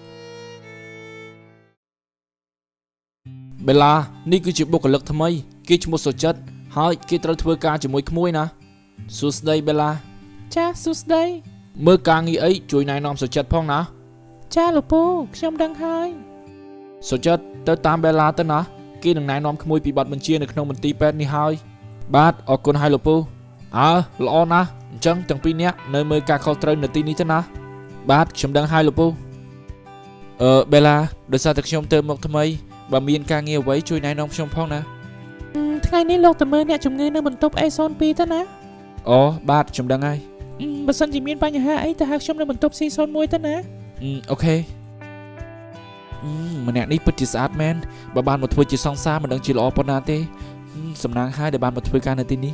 A: បេឡានេះគឺជាបុគ្គលិកថ្មីគេឈ្មោះសុចិត្តហើយគេត្រូវធ្វើការជាមួយក្មួយណាសួស្ដីបេឡា
C: ចាសុស្ដី
A: មើលការងារអីជួយណែនាំសុចិត្តផងណា
C: ចាលោកពូខ្ញុំដឹងហើយ
A: សុចិត្តទៅតាមបេឡាទៅណាគេនឹងណែនាំក្មួយពីប័ណ្ណបញ្ជានៅក្នុងមន្ទីរពេទ្យនេះហើយបាទអរគុណហើយលោកពូអើល្អណាស់អញ្ចឹងទាំងពីរនាក់នៅមើលការខុសត្រូវនៅទីនេះទៅណាបាទខ្ញុំដឹងហើយលោកពូបេឡាដោយសារតែខ្ញុំទៅមកថ្មីបើមានការងារអ្វីជួយណែនាំខ្ញុំផងណា
C: ថ្ងៃនេះលោកទៅមើលអ្នកជំងឺនៅបន្ទប់ A02 ទៅណា
A: អូបាទខ្ញុំដឹងហើយ
C: បើសិនជាមានបញ្ហាអីទៅហៅខ្ញុំនៅបន្ទប់ C01 ទៅណា
A: អូខេម្នាក់នេះពិតជាស្អាតមែនបើបានមកធ្វើជាសង្សារមិនដឹងជាល្អប៉ុណ្ណាទេសំណាងហើយដែលបានមកធ្វើការនៅទីនេះ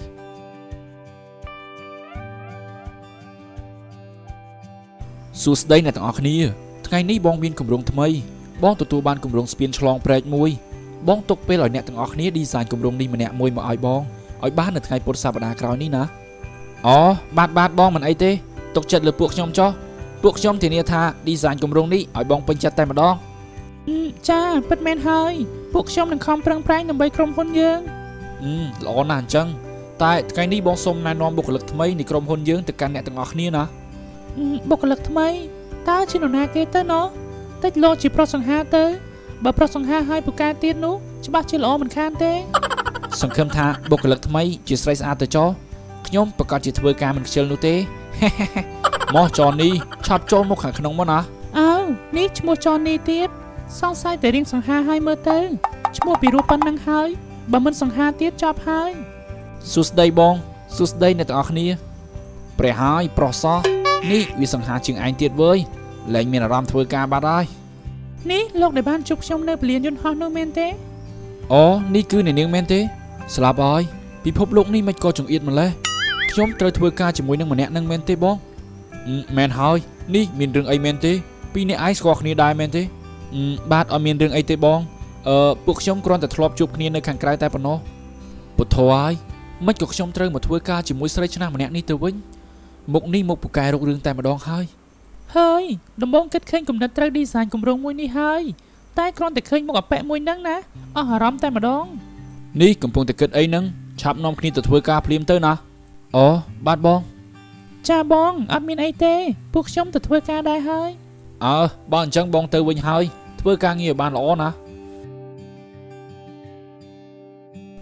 A: សួស្ដីអ្នកទាំងអស់គ្នាថ្ងៃនេះបងមានគម្រោងថ្មីបងទទួលបានគម្រោងស្ពានឆ្លងព្រែកមួយបងទុកពេលឲ្យអ្នកទាំងអស់គ្នា design គម្រោងនេះម្នាក់មួយមកឲ្យបងឲ្យបាននៅថ្ងៃពុធសប្តាហ៍ក្រោយនេះណាអូបាទបងមិនអីទេទុកចិត្តលើពួកខ្ញុំចុះពួកខ្ញុំធានាថា design គម្រោងនេះឲ្យបងពេញចិត្តតែម្ដង
C: ចាពិតមែនហើយពួកខ្ញុំនឹងខំប្រឹងប្រែងដើម្បីក្រុមហ៊ុនយើង
A: ល្អណាស់អញ្ចឹងតែថ្ងៃនេះបងសូមណែនាំបុគ្គលិកថ្មីនៃក្រុមហ៊ុនយើងទៅកាន់អ្នកទាំងអស់គ្នាណា
C: បុគ្គលិកថ្មីតើជានរណាគេទៅណោះតិចលោកជាប្រុសសង្ហាទៅបើប្រុសសង្ហាឲ្យពូកែទៀតនោះច្បាស់ជាល្អមិនខានទេស
A: ង្ឃឹមថាបុគ្គលិកថ្មីជាស្រីស្អាតទៅចោះខ្ញុំប្រកាសជាធ្វើការមិនខ្ជិលនោះទេ មកចននេះឆាប់ចូលមកខាងក្នុងមកណា
C: អើនេះឈ្មោះចននេះទៀតសង្ស័យតែរៀងសង្ហាឲ្យមើលទៅឈ្មោះពីរូបប៉ុណ្ណឹងហើយបើមិនសង្ហាទៀតចប់ហើយ
A: សួស្ដីបងសួស្ដីអ្នកទាំងអស់គ្នាព្រះហើយប្រុសសោះនេះវាសង្ហាជាងឯងទៀតវើយលែងមានអារម្មណ៍ធ្វើការបាត់ហើយ
C: នេះលោកដែលបានជួបខ្ញុំនៅពលានយន្តហោះនោះមែនទេ
A: អូនេះគឺអ្នកនាងមែនទេស្លាប់ហើយពិភពលោកនេះមិនក៏ចង្អៀតម្លេះខ្ញុំត្រូវធ្វើការជាមួយនឹងម្នាក់នឹងមែនទេបងមែនហើយនេះមានរឿងអីមែនទេពីរអ្នកឯងស្គាល់គ្នាដែរមែនទេបាទអត់មានរឿងអីទេបងពួកខ្ញុំគ្រាន់តែធ្លាប់ជួបគ្នានៅខាងក្រៅតែប៉ុណ្ណោះពុទ្ធហើយមិនក៏ខ្ញុំត្រូវមកធ្វើការជាមួយស្រីឆ្នះម្នាក់នេះទៅវិញមុខនេះមុខពូកែរករឿងតែម្ដងហើយ
C: ដំបងគិតឃើញគំនិតត្រូវ design គម្រោងមួយនេះហើយតែគ្រាន់តែឃើញមុខអាប៉ែមួយហ្នឹងណាអស់អារម្មណ៍តែម្ដង
A: នេះកំពុងតែគិតអីហ្នឹងឆាប់នាំគ្នាទៅធ្វើការភ្លាមទៅណាអូបាទបង
C: ចាបងអត់មានអីទេពួកខ្ញុំទៅធ្វើការដែរហើយ
A: បើអញ្ចឹងបងទៅវិញហើយធ្វើការងារឲ្យបានល្អណា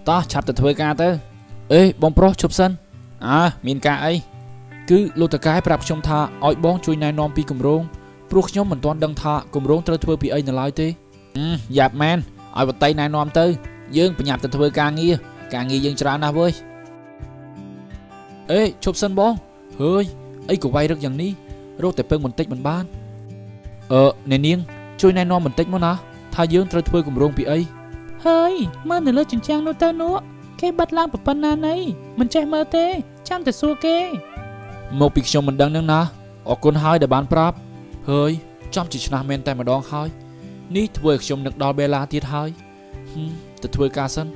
A: តោះឆាប់ទៅធ្វើការទៅអេបងប្រុសឈប់សិនមានការអីគឺលោកតកែប្រាប់ខ្ញុំថាឲ្យបងជួយណែនាំពីគម្រោងព្រោះខ្ញុំមិនទាន់ដឹងថាគម្រោងត្រូវធ្វើពីអីនៅឡើយទេយ៉ាប់មែនឲ្យវតីណែនាំទៅយើងប្រញាប់ទៅធ្វើការងារយើងច្រើនណាស់វើយអេឈប់សិនបងហើយអីក៏វាយរឹកយ៉ាងនេះរកតែពឹងបន្តិចមិនបានអ្នកនាងជួយណែនាំបន្តិចមកណាថាយើងត្រូវធ្វើគម្រោងពីអី
C: ហើយមើលនៅលើជញ្ជាំងនោះទៅនោះគេបាត់ឡើងប៉ុណ្ណាណីមិនចេះមើលទេចាំតែសួរគេ
A: មកពីខ្ញុំមិនដឹងនឹងណាអរគុណហើយដែលបានប្រាប់ហើយចំជាឆ្នាំមែនតែម្ដងហើយនេះធ្វើឲ្យខ្ញុំនឹកដល់បេឡាទៀតហើយទៅធ្វើការសិន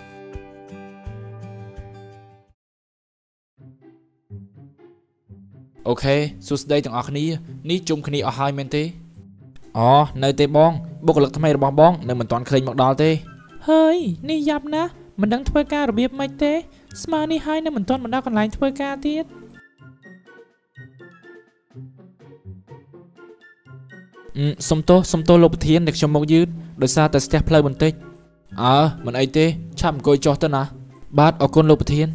A: អូខេសួស្តីទាំងអស់គ្នានេះជុំគ្នាអស់ហើយមែនទេនៅទេបងបុគ្គលិកថ្មីរបស់បងនៅមិនទាន់ឃើញមកដល់ទេ
C: ហើយនេះយ៉ាប់ណាស់មិនដឹងធ្វើការរបៀបម៉េចទេស្មើនេះហើយនៅមិនទាន់មកដល់កន្លែងធ្វើការទៀត
A: សុំទោសលោកប្រធានដែលខ្ញុំមកយឺតដោយសារតែស្ទះផ្លូវបន្តិចមិនអីទេឆាប់អង្គុយចុះទៅណាបាទអរគុណលោកប្រធាន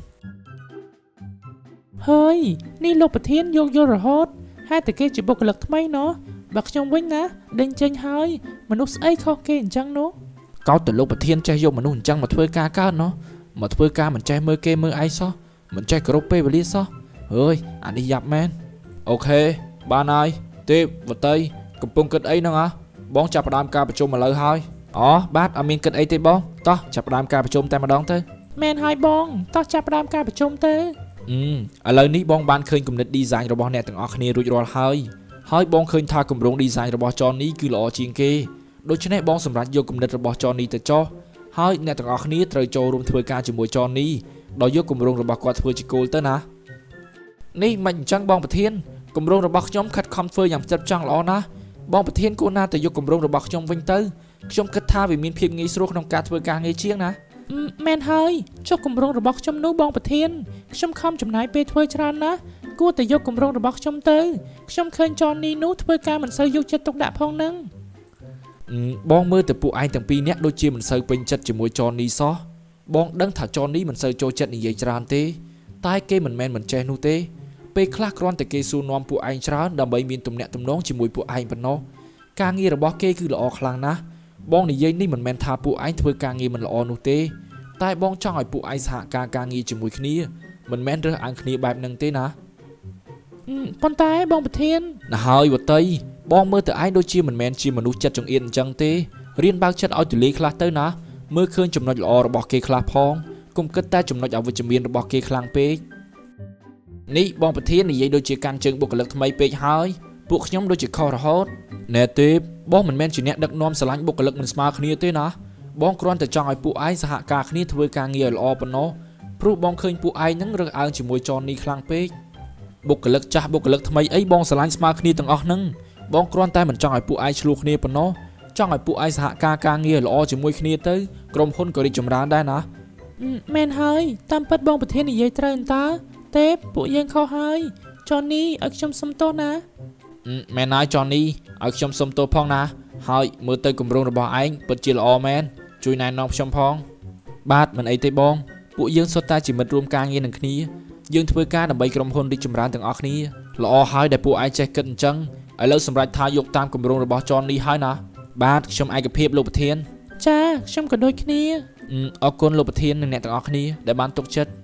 C: ហើយនេះលោកប្រធានយកយល់រហូតហេតុតែគេជាបុគ្គលិកថ្មីណោះបើខ្ញុំវិញណាដេញចេញហើយមនុស្សស្អីខុសគេអញ្ចឹងនោះ
A: កោតទៅលោកប្រធានចេះយកមនុស្សអញ្ចឹងមកធ្វើការកើតណោះមកធ្វើការមិនចេះមើលគេមើលឯងសោះមិនចេះគោរពពេលវេលាសោះហើយអានេះយ៉ាប់មែនអូខេបានហើយទេវតីកំពុងគិតអីហ្នឹងបងចាប់ផ្ដើមការប្រជុំឥឡូវហើយបាទអត់មានគិតអីទេបងតោះចាប់ផ្ដើមការប្រជុំតែម្ដងទៅ
C: មែនហើយបងតោះចាប់ផ្ដើមការប្រជុំទៅ
A: ឥឡូវនេះបងបានឃើញគំនិត design របស់អ្នកទាំងអស់គ្នារួចរាល់ហើយបងឃើញថាគម្រោង design របស់ Johnny គឺល្អជាងគេដូច្នេះបងសម្រេចយកគំនិតរបស់ Johnny ទៅចុះហើយអ្នកទាំងអស់គ្នាត្រូវចូលរួមធ្វើការជាមួយ Johnny ដោយយកគម្រោងរបស់គាត់ធ្វើជាគោលទៅណានេះមិនអញ្ចឹងបងប្រធានគម្រោងរបស់ខ្ញុំខិតខំធ្វើយ៉ាងផ្ចិតផ្ចង់ល្អណាស់បងប្រធានគួរណាទៅយកគម្រោងរបស់ខ្ញុំវិញទៅខ្ញុំគិតថាវាមានភាពងាយស្រួលក្នុងការធ្វើការងារជាងណា
C: មែនហើយចុះគម្រោងរបស់ខ្ញុំនោះបងប្រធានខ្ញុំខំចំណាយពេលធ្វើច្រើនណាស់គួរតែយកគម្រោងរបស់ខ្ញុំទៅខ្ញុំឃើញចននេះនោះធ្វើការមិនសូវយកចិត្តទុកដាក់ផងហ្នឹង
A: បងមើលទៅពួកឯងទាំងពីរនាក់ដូចជាមិនសូវពេញចិត្តជាមួយចននេះសោះបងដឹងថាចននេះមិនសូវចូលចិត្តនិយាយច្រើនទេតែគេមិនមែនមិនចេះនោះទេពេលខ្លះគ្រាន់តែគេសួរនាំពួកឯងច្រើនដើម្បីមានទំនាក់ទំនងជាមួយពួកឯងប៉ុណ្ណោះការងាររបស់គេគឺល្អខ្លាំងណាស់បងនិយាយនេះមិនមែនថាពួកឯងធ្វើការងារមិនល្អនោះទេតែបងចង់ឲ្យពួកឯងសហការងារជាមួយគ្នាមិនមែនរើសអើងគ្នាបែបហ្នឹងទេណា
C: ប៉ុន្តែបងប្រធាន
A: ណាហើយវតីបងមើលទៅឯងដូចជាមិនមែនជាមនុស្សចិត្តចង្អៀតអញ្ចឹងទេរៀនបើកចិត្តឲ្យទូលាយខ្លះទៅណាមើលឃើញចំណុចល្អរបស់គេខ្លះផងកុំគិតតែចំណុចអវិជ្ជមានរបស់គេខ្លាំងពេកនេះបងប្រធាននិយាយដូចជាកាន់ជើងបុគ្គលិកថ្មីពេកហើយពួកខ្ញុំដូចជាខុសរហូតណែទេបងមិនមែនជាអ្នកដឹកនាំស្រឡាញ់បុគ្គលិកមិនស្មើគ្នាទេណាបងគ្រាន់តែចង់ឲ្យពួកឯងសហការគ្នាធ្វើការងារឲ្យល្អប៉ុណ្ណោះព្រោះបងឃើញពួកឯងនឹងរើសអើងជាមួយចននេះខ្លាំងពេកបុគ្គលិកចាស់បុគ្គលិកថ្មីអីបងស្រឡាញ់ស្មើគ្នាទាំងអស់ហ្នឹងបងគ្រាន់តែមិនចង់ឲ្យពួកឯងឆ្លោះគ្នាប៉ុណ្ណោះចង់ឲ្យពួកឯងសហការងារល្អជាមួយគ្នាទៅក្រុមហ៊ុនក៏រីកចម្រើនដែរណា
C: មែនហើយតាមពិតបងប្រធាននិយាយត្រូវតើទេពួកយើងខុសហើយចននេះឲ្យខ្ញុំសុំទោសណា
A: មែនហើយចននេះឲ្យខ្ញុំសុំទោសផងណាហើយមើលទៅគម្រោងរបស់ឯងពិតជាល្អមែនជួយណែនាំខ្ញុំផងបាទមិនអីទេបងពួកយើងសុទ្ធតែជាមិត្តរួមការងារនឹងគ្នាយើងធ្វើការដើម្បីក្រុមហ៊ុនរីកចម្រើនទាំងអស់គ្នាល្អហើយដែលពួកឯងចេះគិតអញ្ចឹងឥឡូវសម្រាប់ថាយកតាមគម្រោងរបស់ចននេះហើយណាបាទខ្ញុំឯកភាពលោកប្រធាន
C: ចាខ្ញុំក៏ដូចគ្នា
A: អរគុណលោកប្រធាននិងអ្នកទាំងអស់គ្នាដែលបានទុកចិត្ត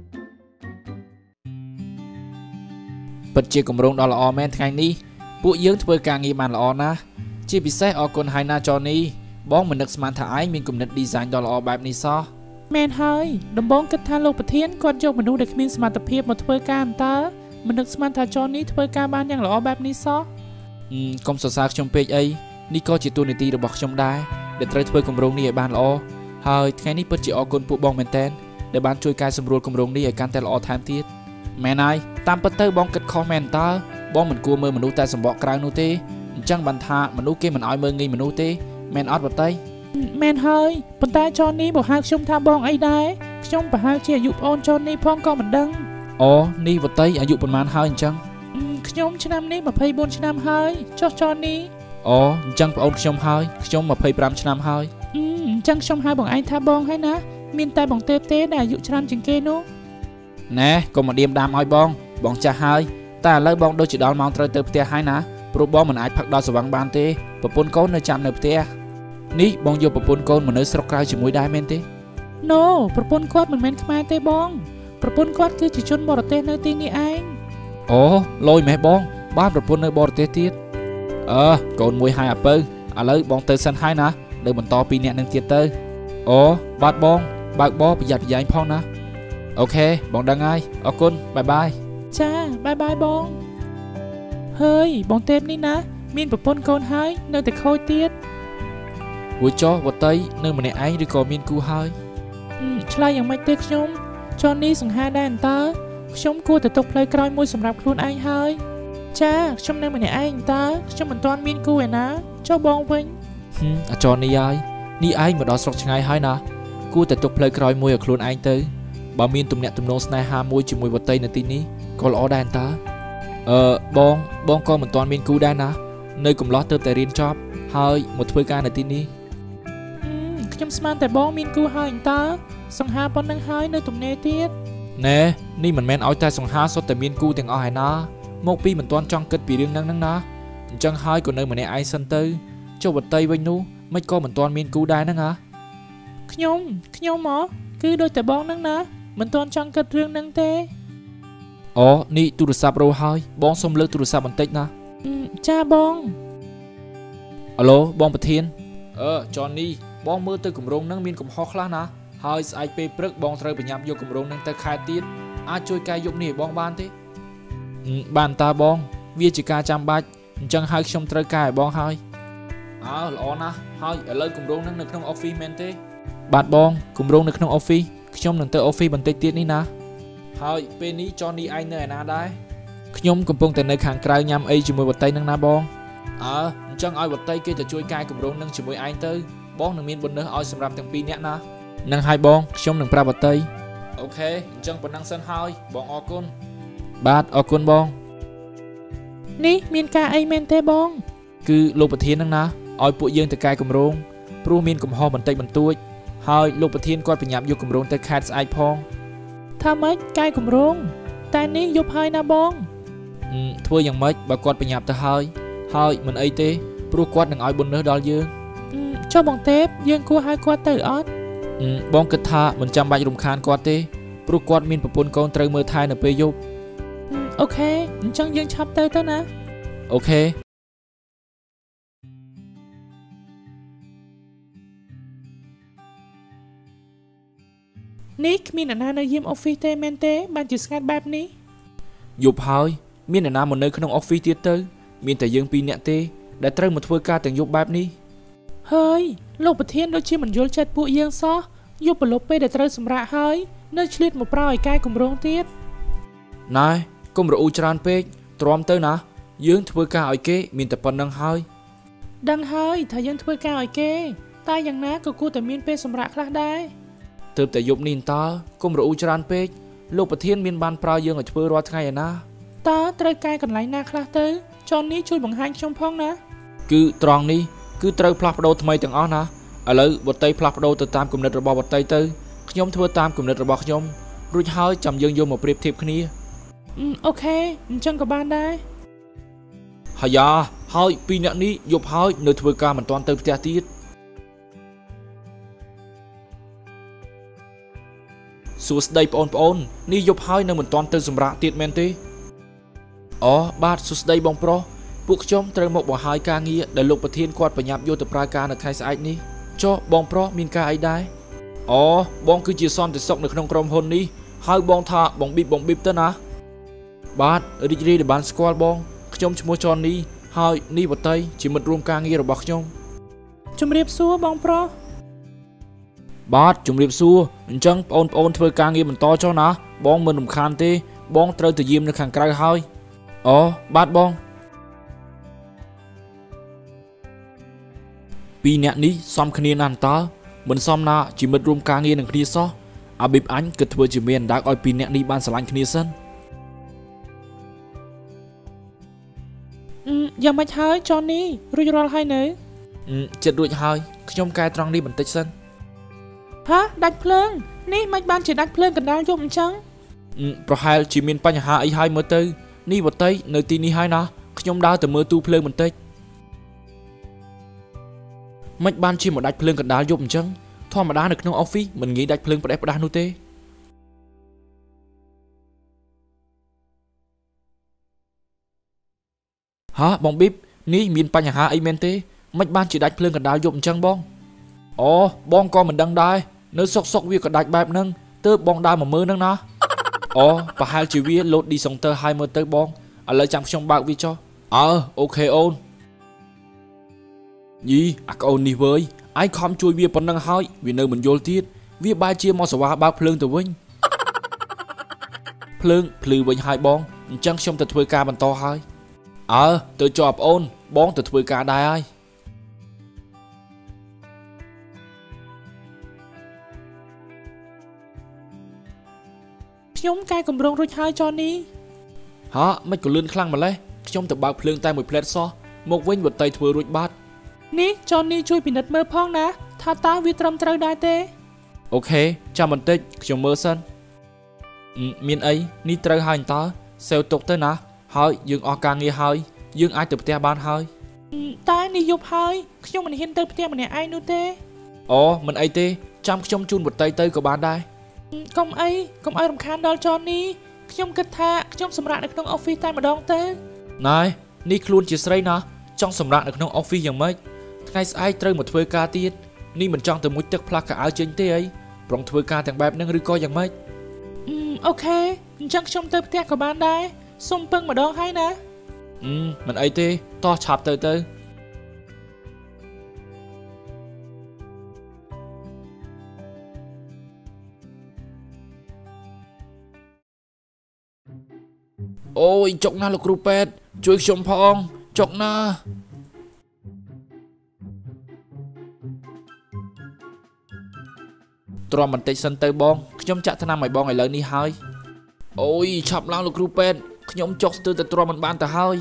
A: ពិតជាគម្រោងដ៏ល្អមែនថ្ងៃនេះពួកយើងធ្វើការងារបានល្អណាស់ជាពិសេសអរគុណហើយណាចននេះបងមិននឹកស្មានថាឯងមានគំនិត design ដ៏ល្អបែបនេះសោះ
C: មែនហើយដំបងគិតថាលោកប្រធានគាត់យកមនុស្សដែលគ្មានសមត្ថភាពមកធ្វើការអន្តើមិននឹកស្មានថាចននេះធ្វើការបានយ៉ាងល្អបែបនេះសោះ
A: កុំសរសើរខ្ញុំពេកអីនេះក៏ជាតួនាទីរបស់ខ្ញុំដែរដែលត្រូវធ្វើគម្រោងនេះឲ្យបានល្អហើយថ្ងៃនេះពិតជាអរគុណពួកបងមែនតើដែលបានជួយកែសម្រួលគម្រោងនេះឲ្យកាន់តែល្អថែមទៀតមែនហើយតាមពិតទៅបងគិតខុសមែនតើបងមិនគួរមើលមនុស្សតែសម្បកក្រៅនោះទេអញ្ចឹងបានថាមនុស្សគេមិនឲ្យមើលងាយមនុស្សទេមែនអត់បតី
C: មែនហើយប៉ុន្តែចននេះបើហៅខ្ញុំថាបងអីដែរខ្ញុំប្រហែលជាអាយុប្អូនចននេះផងក៏មិនដឹង
A: នេះវតីអាយុប៉ុន្មានហើយអញ្ចឹង
C: ខ្ញុំឆ្នាំនេះ24ឆ្នាំហើយចុះចននេះ
A: អញ្ចឹងប្អូនខ្ញុំហើយខ្ញុំ25ឆ្នាំហើយ
C: អញ្ចឹងខ្ញុំហៅបងឯងថាបងហើយណាមានតែបងទេពទេដែលអាយុច្រើនជាងគេនោះ
A: ណែកុំមកឌៀមដាមឲ្យបងចាស់ហើយតែឥឡូវបងដូចជាដល់ម៉ោងត្រូវទៅផ្ទះហើយណាព្រោះបងមិនអាចផឹកដល់ស្វឹងបានទេប្រពន្ធកូននៅចាំនៅផ្ទះនេះបងយកប្រពន្ធកូនមកនៅស្រុកក្រៅជាមួយដែរមែនទេ
C: ណូប្រពន្ធគាត់មិនមែនខ្មែរទេបងប្រពន្ធគាត់គឺជាជនបរទេសនៅទីនេះឯង
A: អូលយម៉េះបងបានប្រពន្ធនៅបរទេសទៀតកូនមួយហើយអាពៅឥឡូវបងទៅសិនហើយណានៅបន្តពីអ្នកនឹងទៀតទៅអូបាទបងបើកបរប្រយ័ត្នប្រយែងផងណាអូខេបងដឹងហើយអរគុណបាយបាយ
C: ចាបាយបាយបងហើយបងទេពនេះណាមានប្រពន្ធកូនហើយនៅតែខូចទៀត
A: រួចចុះវតីនៅម្នាក់ឯងឬក៏មានគូហើយ
C: ឆ្លើយយ៉ាងម៉េចទេខ្ញុំចននេះសង្ហាដែរអន្តើខ្ញុំគួរតែទុកផ្លូវក្រោយមួយសម្រាប់ខ្លួនឯងហើយចាខ្ញុំនៅម្នាក់ឯងអន្តើខ្ញុំមិនទាន់មានគូឯណាចុះបងវិញ
A: អាចរនេះហើយនេះឯងមកដល់ស្រុកឆ្ងាយហើយណាគួរតែទុកផ្លូវក្រោយមួយឲ្យខ្លួនឯងទៅបើមានទំនាក់ទំនងស្នេហាមួយជាមួយវតីនៅទីនេះក៏ល្អដែរអន្តើបងក៏មិនទាន់មានគូដែរណានៅកំឡោះទើបតែរៀនចប់ហើយមកធ្វើការនៅទីនេះ
C: ខ្ញុំស្មានតែបងមានគូហើយអន្តើសង្ហាប៉ុណ្្នឹងហើយនៅទំនេរទៀត
A: ណែនេះមិនមែនឲ្យតែសង្ហាសុទ្ធតែមានគូទាំងអស់ហើយណាមកពីមិនទាន់ចង់គិតពីរឿងហ្នឹងណាអញ្ចឹងហើយក៏នៅម្នាក់ឯងសិនទៅចុះវតីវិញនោះមិនក៏មិនទាន់មានគូដែរហ្នឹងហ៎
C: ខ្ញុំមកគឺដូចតែបងហ្នឹងណាមិនទាន់ចង់គិតរឿងហ្នឹងទេ
A: អូនេះទូរស័ព្ទរោហើយបងសុំលើកទូរស័ព្ទបន្តិចណា
C: ចាបង
A: អាឡូបងប្រធានចននេះបងមើលទៅគម្រោងហ្នឹងមានកំហុសខ្លះណាហើយស្អែកពេលព្រឹកបងត្រូវប្រញាប់យកគម្រោងហ្នឹងទៅខេត្តទៀតអាចជួយកែយកនេះឲ្យបងបានទេបានតាបងវាជាការចាំបាច់អញ្ចឹងហើយខ្ញុំត្រូវកែឲ្យបងហើយល្អណាស់ហើយឥឡូវគម្រោងហ្នឹងនៅក្នុង office មែនទេបាទបងគម្រោងនៅក្នុង office ខ្ញុំនឹងទៅ office បន្តិចទៀតនេះណាហើយពេលនេះចននេះឯងនៅឯណាដែរខ្ញុំកំពុងតែនៅខាងក្រៅញ៉ាំអីជាមួយវត្តៃហ្នឹងណាបងអញ្ចឹងឲ្យវត្តៃគេទៅជួយកែគម្រោងហ្នឹងជាមួយឯងទៅបងនឹងមានbonusឲ្យសម្រាប់ទាំងពីរនាក់ណានឹងហើយបងខ្ញុំនឹងប្រាប់វត្តៃអូខេអញ្ចឹងប៉ុណ្ណឹងសិនហើយបងអរគុណបាទអរគុណបង
C: នេះមានការអីមែនទេបង
A: គឺលោកប្រធានហ្នឹងណាឲ្យពួកយើងទៅកែគម្រោងព្រោះមានកំហុសបន្តិចបន្តួចហើយលោកប្រធានគាត់ប្រញាប់យកគម្រោងទៅខេត្តស្អែកផង
C: ថាម៉េចកែគម្រោងតែនេះយប់ហើយណាបង
A: ធ្វើយ៉ាងម៉េចបើគាត់ប្រញាប់ទៅហើយមិនអីទេព្រោះគាត់នឹងឲ្យbonusដល់យើង
C: ចុះបងទេពយើងគួរហៅគាត់ទៅអត់
A: បងគិតថាមិនចាំបាច់រំខានគាត់ទេព្រោះគាត់មានប្រពន្ធកូនត្រូវមើលថែនៅពេលយប់
C: អូខេអញ្ចឹងយើងឆាប់ទៅណា
A: អូខេ
C: នេះគ្មានអ្នកណានៅយាម office ទេមែនទេបានជាស្ងាត់បែបនេះ
A: យប់ហើយមានអ្នកណាមកនៅក្នុង office ទៀតទៅមានតែយើងពីរនាក់ទេដែលត្រូវមកធ្វើការទាំងយប់បែបនេះ
C: ហើយលោកប្រធានដូចជាមិនយល់ចិត្តពួកយើងសោះយប់ប្រឡប់ពេលដែលត្រូវសម្រាកហើយនៅឆ្លៀតមកប្រោឲ្យកែគម្រោងទៀត
A: ណែកុំរអ៊ូច្រើនពេកទ្រាំទៅណាយើងធ្វើការឲ្យគេមានតែប៉ុណ្្នឹងហើយ
C: ដឹងហើយថាយើងធ្វើការឲ្យគេតែយ៉ាងណាក៏គួរតែមានពេលសម្រាកខ្លះដែរ
A: ទើបតែយប់នេះតើកុំរអ៊ូច្រើនពេកលោកប្រធានមានបានប្រើយើងឲ្យធ្វើរាល់ថ្ងៃឯណា
C: តើត្រូវកែកន្លែងណាខ្លះទៅចននេះជួយបង្ហាញខ្ញុំផងណា
A: គឺត្រង់នេះគឺត្រូវផ្លាស់ប្ដូរថ្មីទាំងអស់ណាឥឡូវវត្តៃផ្លាស់ប្ដូរទៅតាមគំនិតរបស់វត្តៃទៅខ្ញុំធ្វើតាមគំនិតរបស់ខ្ញុំរួចហើយចាំយើងយកមកប្រៀបធៀបគ្នា
C: អូខេអញ្ចឹងក៏បានដែរ
A: ហើយពីរអ្នកនេះយប់ហើយនៅធ្វើការមិនទាន់ទៅផ្ទះទៀតសួស្ដីបងប្អូននេះយប់ហើយនៅមិនទាន់ទៅសម្រាកទៀតមែនទេអូបាទសួស្ដីបងប្រុសពួកខ្ញុំត្រូវមកបង្ហាញការងារដែលលោកប្រធានគាត់ប្រញាប់យកទៅប្រើការនៅថ្ងៃស្អែកនេះចុះបងប្រុសមានការអីដែរអូបងគឺជាសន្តិសុខនៅក្នុងក្រុមហ៊ុននេះហើយបងថាបងប៊ីបទៅណាបាទរីករាយដែលបានស្គាល់បងខ្ញុំឈ្មោះចននេះហើយនេះវតីជាមិត្តរួមការងាររបស់ខ្ញុំ
C: ជំរាបសួរបងប្រុស
A: បាទជំរាបសួរអញ្ចឹងបងប្អូនធ្វើការងារបន្តចុះណាបងមិនរំខានទេបងត្រូវទៅយាមនៅខាងក្រៅហើយអូបាទបងពីរអ្នកនេះសមគ្នាណាស់តើមិនសមណាជាមិត្តរួមការងារនឹងគ្នាសោះអាប៊ីបអញគិតធ្វើជាមានអណ្ដើកឲ្យពីរអ្នកនេះបានស្រឡាញ់គ្នាសិន
C: យ៉ាងម៉េចហើយចននេះរួចរាល់ហើយនៅ
A: ចិត្តរួចហើយខ្ញុំកែត្រង់នេះបន្តិចសិន
C: ฮะดัดเพลิงนี่មិនបានជាដាច់ភ្លើងកណ្ដាលយប់អញ្ចឹង
A: ប្រហែលជាមានបញ្ហាអីហើយមើលទៅនេះវតីនៅទីនេះហើយណាខ្ញុំដើរទៅមើលទូភ្លើងបន្តិចមិនបានជាមកដាច់ភ្លើងកណ្ដាលយប់អញ្ចឹងធម្មតានៅក្នុងអอฟហ្វិសមិនងាយដាច់ភ្លើងផ្ដេសផ្ដាស់នោះទេហាបងប៊ីបនេះមានបញ្ហាអីមែនទេមិនបានជាដាច់ភ្លើងកណ្ដាលយប់អញ្ចឹងបងអូបងក៏មិនដឹងដែរនៅសុកវាក៏ដាច់បែបហ្នឹងទើបបងដើរមកមើលហ្នឹងណាអូប្រហែលជាវាលោតឌីសុងទ័រឲ្យមើលទៅបងឥឡូវចាំខ្ញុំបើកវាចុះអូខេអូនយីអាកូននេះវើយឯងខំជួយវាប៉ុណ្ណឹងហើយវានៅមិនយល់ទៀតវាបែរជាមកសវ៉ាបើកភ្លើងទៅវិញភ្លើងភ្លឺវិញហើយបងអញ្ចឹងខ្ញុំទៅធ្វើការបន្តហើយទៅជាប់អូនបងទៅធ្វើការដែរហើយ
C: ខ្ញុំកែកម្រងរួចហើយចននេះ
A: មិនក៏លឿនខ្លាំងម្លេះខ្ញុំទៅបើកភ្លើងតែមួយផ្លែតសោះមកវិញវត្តៃធ្វើរួចបាត់
C: នេះចននេះជួយពិនិត្យមើលផងណាថាតើវាត្រឹមត្រូវដែរទេ
A: អូខេចាំបន្តិចខ្ញុំមើលសិនមានអីនេះត្រូវហើយតើសេវទុកទៅណាហើយយើងអស់ការងារហើយយើងអាចទៅផ្ទះបានហើយ
C: តែនេះយប់ហើយខ្ញុំមិនហ៊ានទៅផ្ទះម្នាក់ឯងនោះទេ
A: អូមិនអីទេចាំខ្ញុំជូនវត្តៃទៅក៏បានដែរ
C: កុំឲ្យរំខានដល់ចននេះខ្ញុំគិតថាខ្ញុំសម្រាប់នៅក្នុងអอฟហ្វិសតែម្ដងទៅ
A: ណែនេះខ្លួនជាស្រីណាចង់សម្រាប់នៅក្នុងអอฟហ្វិសយ៉ាងម៉េចថ្ងៃស្អែកត្រូវមកធ្វើការទៀតនេះមិនចង់ទៅមុជទឹកផ្លាស់កៅអៅចេញទេអីប្រងធ្វើការទាំងបែបហ្នឹងឬក៏យ៉ាងម៉េច
C: អូខេអញ្ចឹងខ្ញុំទៅផ្ទះក៏បានដែរសុំពឹងម្ដងហើយណា
A: មិនអីទេតោះឆាប់ទៅអូយចុកណាលោកគ្រូពេទ្យជួយខ្ញុំផងចុកណាទ្រាំបន្តិចសិនទៅបងខ្ញុំចាក់ថ្នាំឲ្យបងឥឡូវនេះហើយអូយឆាប់ឡើងលោកគ្រូពេទ្យខ្ញុំចុកស្ទើរតែទ្រាំមិនបានទៅហើយ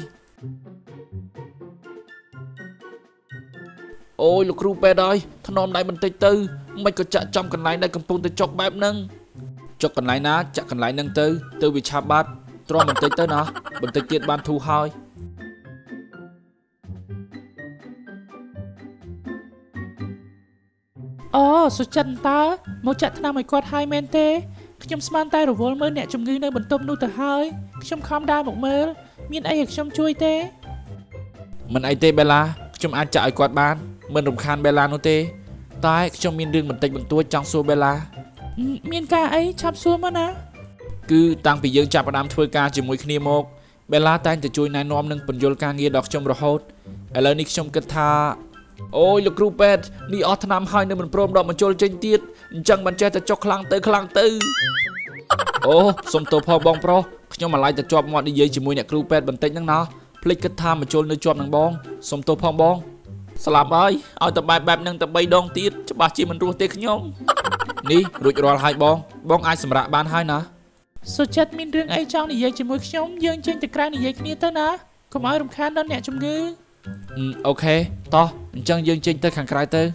A: អូយលោកគ្រូពេទ្យអើយថ្នមដៃបន្តិចទៅមិនក៏ចាក់ចំកន្លែងដែលកំពុងតែចុកបែបហ្នឹងចុកកន្លែងណាចាក់កន្លែងហ្នឹងទៅវាឆាប់បាត់ទ្រាំបន្តិចទៅណាបន្តិចទៀតបានធូរហើយ
C: អូសុចិនតើមកចាក់ថ្នាំឲ្យគាត់ហើយមែនទេខ្ញុំស្មានតែរវល់មើលអ្នកជំងឺនៅបន្ទប់នោះទៅហើយខ្ញុំខំដើរមកមើលមានអីឲ្យខ្ញុំជួយទេ
A: មិនអីទេបេឡាខ្ញុំអាចចាក់ឲ្យគាត់បានមិនរំខានបេឡានោះទេតែខ្ញុំមានរឿងបន្តិចបន្តួចចង់សួរបេឡា
C: មានការអីឆាប់សួរមកណា
A: គឺតាំងពីយើងចាប់ផ្ដើមធ្វើការជាមួយគ្នាមកបេឡាតែងតែជួយណែនាំនិងពន្យល់ការងារដល់ខ្ញុំរហូតឥឡូវនេះខ្ញុំគិតថាអូយលោកគ្រូពេទ្យនេះអស់ថ្នាំហើយនៅមិនព្រមដកបញ្ចូលចេញទៀតអញ្ចឹងមិនចេះតែចុកខ្លាំងទៅអូសុំទោសផងបងប្រុសខ្ញុំអាឡ័យតែជាប់មាត់និយាយជាមួយអ្នកគ្រូពេទ្យបន្តិចហ្នឹងណាភ្លេចគិតថាបញ្ចូលនៅជាប់នឹងបងសុំទោសផងបងស្លាប់ហើយឲ្យតែបែបហ្នឹងតែ3ដងទៀតច្បាស់ជាមិនរស់ទេខ្ញុំនេះរួចរាល់ហើយបងអាចសម្រាកបានហើយណា
C: សុចិត្តមានរឿងអីចង់និយាយជាមួយខ្ញុំយើងចេញទៅក្រៅនិយាយគ្នាទៅណាកុំឲ្យរំខានដល់អ្នកជំងឺ
A: អូខេតោះអញ្ចឹងយើងចេញទៅខាងក្រៅទៅ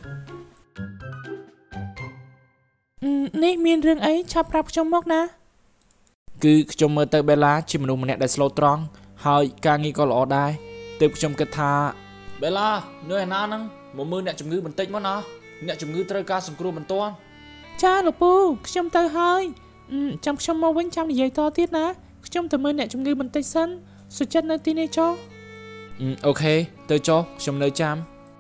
C: នេះមានរឿងអីឆាប់ប្រាប់ខ្ញុំមកណា
A: គឺខ្ញុំមើលទៅបេឡាជាមនុស្សម្នាក់ដែលស្លូតត្រង់ហើយការងារក៏ល្អដែរទើបខ្ញុំគិតថាបេឡានៅឯណាហ្នឹងមកមើលអ្នកជំងឺបន្តិចមកណាអ្នកជំងឺត្រូវការសង្គ្រោះបន្ទាន់
C: ចាលោកពូខ្ញុំទៅហើយចាំខ្ញុំមកវិញចាំនិយាយតទៀតណាខ្ញុំទៅមើលអ្នកជំងឺបន្តិចសិនសុចិត្តនៅទីនេះចុះ
A: អូខេទៅចុះខ្ញុំនៅចាំ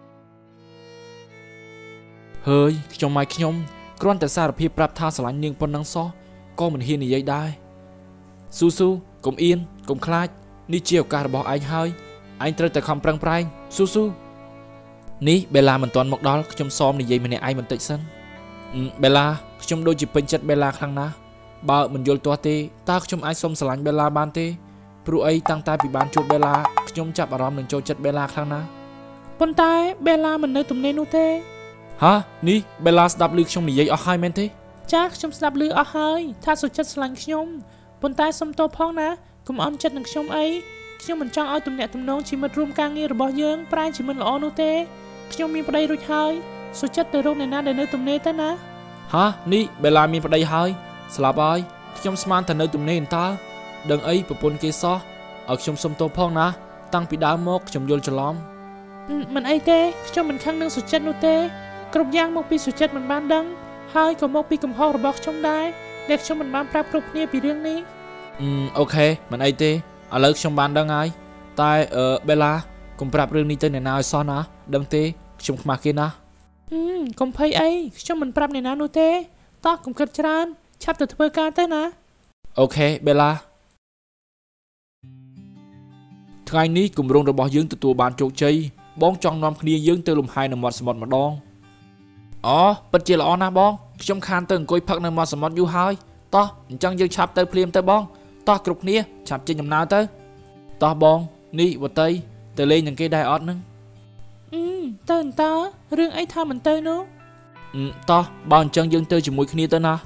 A: ហើយខ្ញុំមកខ្ញុំគ្រាន់តែសារភាពប្រាប់ថាស្រឡាញ់នាងប៉ុណ្ណឹងសោះក៏មិនហ៊ាននិយាយដែរស៊ូកុំអៀនកុំខ្លាចនេះជាឱកាសរបស់ឯងហើយឯងត្រូវតែខំប្រឹងប្រែងស៊ូនេះបេឡាមិនទាន់មកដល់ខ្ញុំសមនិយាយម្នាក់ឯងបន្តិចសិនបេឡាខ្ញុំដូចជាពេញចិត្តបេឡាខ្លាំងណាស់បើមិនយល់ទាស់ទេតើខ្ញុំអាចសុំស្រឡាញ់បេឡាបានទេព្រោះអីតាំងតែពីបានជួបបេឡាខ្ញុំចាប់អារម្មណ៍នឹងចូលចិត្តបេឡាខ្លាំងណាស់
C: ប៉ុន្តែបេឡាមិននៅទំនេរនោះទេ
A: នេះបេឡាស្ដាប់ឮខ្ញុំនិយាយអស់ហើយមែនទេ
C: ចាខ្ញុំស្ដាប់ឮអស់ហើយថាសុចិត្តស្រឡាញ់ខ្ញុំប៉ុន្តែសុំទោសផងណាកុំអន់ចិត្តនឹងខ្ញុំអីខ្ញុំមិនចង់ឲ្យទំនាក់ទំនងជាមិត្តរួមការងាររបស់យើងប្រែជាមិនល្អនោះទេខ្ញុំមានប្តីរួចហើយសុចិត្តទៅរកអ្នកណាដែលនៅទំនេរទៅណា
A: ฮะนี่เบลามีประเดี๋ยวหายสลับไอ้ខ្ញុំស្មានតែនៅទំនេរតើដឹងអីប្រពន្ធគេសោះឲ្យខ្ញុំសុំទោសផងណាតាំងពីដើមមកខ្ញុំយល់ច្រឡំ
C: មិនអីទេខ្ញុំមិនខឹងនឹងសុចិត្តនោះទេគ្រប់យ៉ាងមកពីសុចិត្តមិនបានដឹងហើយក៏មកពីកំហុសរបស់ខ្ញុំដែរដែលខ្ញុំមិនបានប្រាប់គ្រប់គ្នាពីរឿងនេះ
A: អូខេមិនអីទេឥឡូវខ្ញុំបានដឹងហើយតែបេឡាកុំប្រាប់រឿងនេះទៅអ្នកណាឲ្យសោះណាដឹងទេខ្ញុំខ្មាស់គេណា
C: កុំភ័យអីខ្ញុំមិនប្រាប់អ្នកណានោះទេតោះកុំគិតច្រើនឆាប់ទៅធ្វើការទៅណា
A: អូខេបេឡាថ្ងៃនេះគម្រោងរបស់យើងទទួលបានជោគជ័យបងចង់នាំគ្នាយើងទៅលំហែនៅមាត់សមុទ្រម្ដងអូពិតជាល្អណាស់បងខ្ញុំខានទៅអង្គុយផឹកនៅមាត់សមុទ្រយូរហើយតោះអញ្ចឹងយើងឆាប់ទៅភ្លាមទៅបងតោះគ្រប់គ្នាឆាប់ចេញដំណើរទៅតោះបងនេះវតីទៅលេងនឹងគេដែរអត់នឹង
C: ទៅអន្តើរឿងអីថាមិនទៅនោះ
A: តោះបើអញ្ចឹងយើងទៅជាមួយគ្នាទៅណា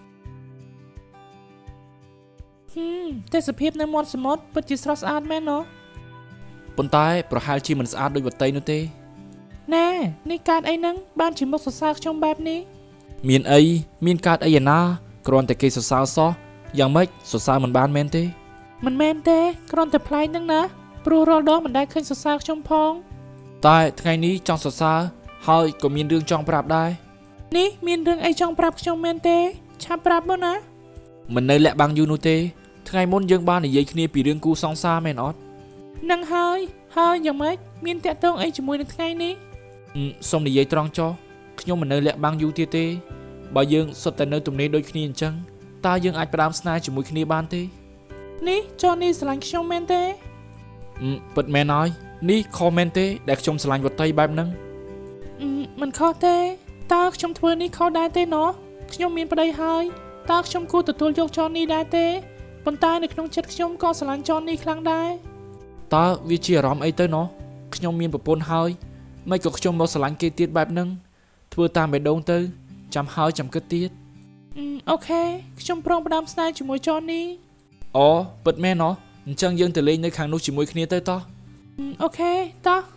C: ទេសភាពនៅមាត់សមុទ្រពិតជាស្រស់ស្អាតមែនណ៎
A: ប៉ុន្តែប្រហែលជាមិនស្អាតដូចវតីនោះទេ
C: ណែនេះកើតអីហ្នឹងបានជាមុខសរសើរខ្ញុំបែបនេះ
A: មានអីមានកើតអីណាគ្រាន់តែគេសរសើរសោះយ៉ាងម៉េចសរសើរមិនបានមែនទេ
C: មិនមែនទេគ្រាន់តែប្លែកហ្នឹងណាព្រោះរាល់ដងមិនដែលឃើញសរសើរខ្ញុំផង
A: តែថ្ងៃនេះចង់សរសើរហើយក៏មានរឿងចង់ប្រាប់ដែរ
C: នេះមានរឿងអីចង់ប្រាប់ខ្ញុំមែនទេឆាប់ប្រាប់មកណា
A: មិននៅលាក់បាំងយូរនោះទេថ្ងៃមុនយើងបាននិយាយគ្នាពីរឿងគូសង្សារមែនអត់
C: នឹងហើយយ៉ាងម៉េចមានតាក់ទងអីជាមួយនឹងថ្ងៃនេះ
A: សូមនិយាយត្រង់ចុះខ្ញុំមិននៅលាក់បាំងយូរទៀតទេបើយើងសុទ្ធតែនៅទំនេរដូចគ្នាអញ្ចឹងតើយើងអាចផ្ដើមស្នេហ៍ជាមួយគ្នាបានទេ
C: នេះចុះនេះស្រឡាញ់ខ្ញុំមែនទេ
A: ពិតមែនហើយនេះខុសមែនទេដែលខ្ញុំស្រឡាញ់វតីបែបហ្នឹង
C: មិនខុសទេតើខ្ញុំធ្វើនេះខុសដែរទេណោះខ្ញុំមានប្តីហើយតើខ្ញុំគួរទទួលយកចននេះដែរទេប៉ុន្តែនៅក្នុងចិត្តខ្ញុំក៏ស្រឡាញ់ចននេះខ្លាំងដែរ
A: តើវាជាអារម្មណ៍អីទៅណោះខ្ញុំមានប្រពន្ធហើយមិនក៏ខ្ញុំមកស្រឡាញ់គេទៀតបែបហ្នឹងធ្វើតាមបេះដូងទៅចាំហើយចាំគិតទៀត
C: អូខេខ្ញុំព្រមផ្ដើមស្នេហ៍ជាមួយចននេះ
A: អូពិតមែនណោះអញ្ចឹងយើងទៅលេងនៅខាងនោះជាមួយគ្នាទៅតោះ
C: អូខេតោះ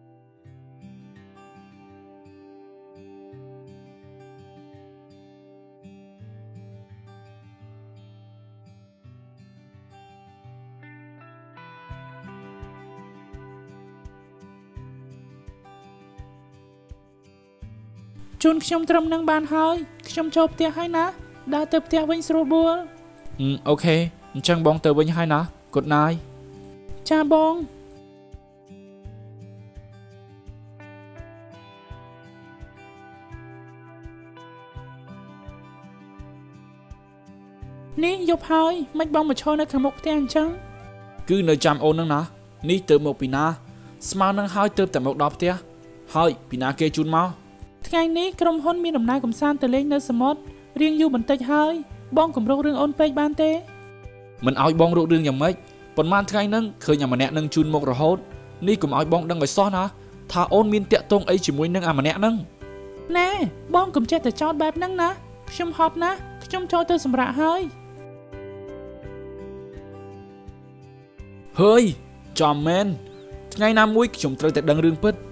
C: ជូនខ្ញុំត្រឹមនឹងបានហើយខ្ញុំចូលផ្ទះហើយណាដើរទៅផ្ទះវិញស្រួលបួល
A: អូខេអញ្ចឹងបងទៅវិញហើយណា Good night
C: ចាបងនេះយប់ហើយមិនបងមកឈរនៅខាងមុខផ្ទះអញ្ចឹង
A: គឺនៅចាំអូននឹងណានេះទៅមកពីណាស្មាននឹងហើយទៅតែមកដល់ផ្ទះហើយពីណាគេជូនមក
C: ថ្ងៃនេះក្រុមហ៊ុនមានដំណើរកំសាន្តទៅលេងនៅសមុទ្ររៀងយូរបន្តិចហើយបងគម្រោងរឿងអូនពេកបានទេ
A: មិនឲ្យបងរករឿងយ៉ាងម៉េចប៉ុន្មានថ្ងៃហ្នឹងឃើញអាម្នាក់នឹងជូនមករហូតនេះកុំឲ្យបងដឹងឲ្យសោះណាថាអូនមានតាក់ទងអីជាមួយនឹងអាម្នាក់ហ្នឹង
C: ណែបងកុំចេះតែចោទបែបហ្នឹងណាខ្ញុំហត់ណាខ្ញុំចូលទៅសម្រាកហើយ
A: ហើយចំមែនថ្ងៃណាមួយខ្ញុំត្រូវតែដឹងរឿងពិត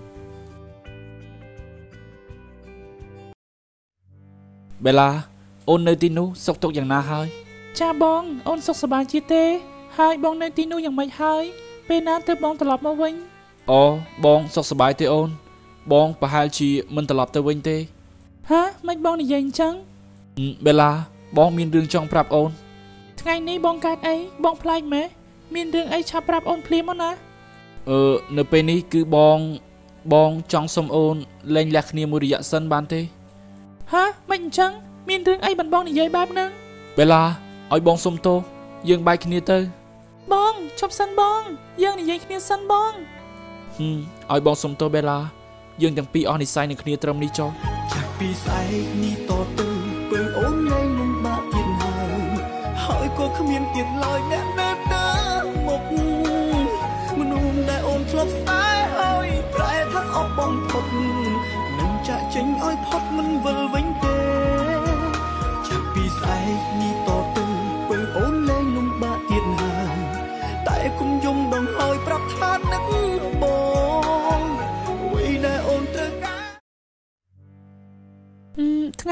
A: បេឡាអូននៅទីនោះសុខទុក្ខយ៉ាងណាហើយ
C: ចាបងអូនសុខសប្បាយជាទេហើយបងនៅទីនោះយ៉ាងម៉េចហើយពេលណាទើបបងត្រឡប់មកវិញ
A: អូបងសុខសប្បាយទេអូនបងប្រហែលជាមិនត្រឡប់ទៅវិញទេ
C: ហាមិនបងនិយាយអញ្ចឹង
A: បេឡាបងមានរឿងចង់ប្រាប់អូន
C: ថ្ងៃនេះបងកើតអីបងប្លែកម៉េចមានរឿងអីឆាប់ប្រាប់អូនភ្លាមមកណា
A: នៅពេលនេះគឺបងចង់សុំអូនលែងលះគ្នាមួយរយៈសិនបានទេ
C: ហាមិនអញ្ចឹងមានរឿងអីបងនិយាយបែបហ្នឹង
A: បេឡាឲ្យបងសុំទោសយើងបែកគ្នាទៅ
C: បងឈប់សិនបងយើងនិយាយគ្នាសិនបង
A: ឲ្យបងសុំទោសបេឡាយើងទាំងពីរអស់និស្ស័យនឹងគ្នាត្រឹមនេះចុះ
B: ចាក់ពីស្អែកនេះតទៅពើអូនលែងលំបាកទៀតហើយក៏គ្មានទៀតឡើយអ្នកនៅដើរមកមនុស្សដែលអូនធ្លាប់ស្ដាយឲ្យប្រែថាស្អប់បងផុតនឹងចាក់ចេញឲ្យផុតមិនវិលវិញទេចាក់ពីស្អែកនេះតទៅពើអូនលែងលំបាកទៀតហើយតែគុំយំដងហើយប្រាប់ថានឹកបងអ្វីដែលអូនត្រូវការ
C: ថ្ងៃ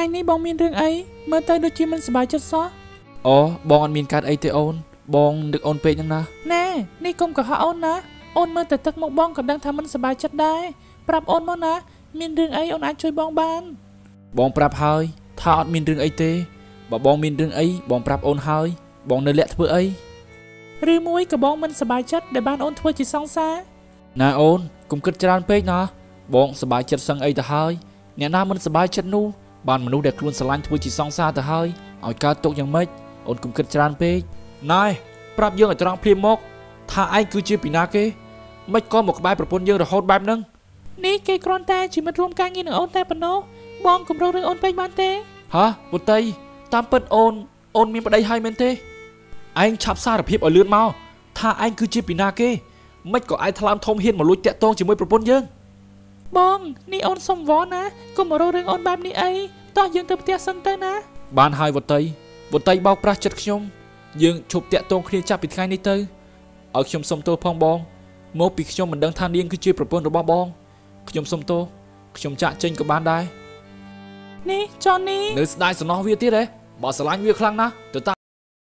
C: ថ្ងៃនេះបងមានរឿងអីមើលទៅដូចជាមិនសប្បាយចិត្តសោះ
A: អូបងអត់មានកាត់អីទេអូនបងនឹកអូនពេកហ្នឹងណា
C: ណែនេះកុំកុហកអូនណាអូនមើលតែទឹកមកបងក៏ដឹងថាមិនសប្បាយចិត្តដែរប្រាប់អូនមកណាមានរឿងអីអូនអាចជួយបងបាន
A: បងប្រាប់ហើយថាអត់មានរឿងអីទេបើបងមានរឿងអីបងប្រាប់អូនហើយបងនៅលាក់ធ្វើអី
C: ឬមួយក៏បងមិនសប្បាយចិត្តដែលបានអូនធ្វើជាសង្សារ
A: ណាអូនកុំគិតច្រើនពេកណាបងសប្បាយចិត្តសឹងអីទៅហើយអ្នកណាមិនសប្បាយចិត្តនោះបានមនុស្សដែលខ្លួនស្រឡាញ់ធ្វើជាសង្សារទៅហើយឲ្យកើតទុកយ៉ាងម៉េចអូនកុំគិតច្រើនពេកណែប្រាប់យើងឲ្យត្រង់ព្រាមមកថាឯងគឺជាពីណាគេមិនក៏មកក្បែរប្រពន្ធយើងរហូតបែបហ្នឹង
C: នេះគេគ្រាន់តែជាមិត្តរួមការងារនឹងអូនតែប៉ុណ្ណោះបងកុំរករឿងអូនពេកបានទេ
A: ហាពុតីតាមពិតអូនមានប្តីហើយមែនទេឯងឆាប់សារភាពឲ្យលឿនមកថាឯងគឺជាពីណាគេមិនក៏ឯងថ្លើមធំហ៊ានមកលួចតាក់ទងជាមួយប្រពន្ធយើង
C: បងនេះអូនសុំវល់ណាកុំមករករឿងអូនបែបនេះអីតោះយើងទៅផ្ទះសិនទៅណា
A: បានហើយវតីបោកប្រាស់ចិត្តខ្ញុំយើងឈប់តាក់ទងគ្នាចាប់ពីថ្ងៃនេះទៅឲ្យខ្ញុំសុំទោសផងបងមកពីខ្ញុំមិនដឹងថានាងគឺជាប្រពន្ធរបស់បងខ្ញុំសុំទោសខ្ញុំចាក់ចេញក៏បានដែរ
C: នេះចននេះ
A: នៅស្ដាយសំណោះវាទៀតហ៎បើស្រឡាញ់វាខ្លាំងណាស់ទៅតា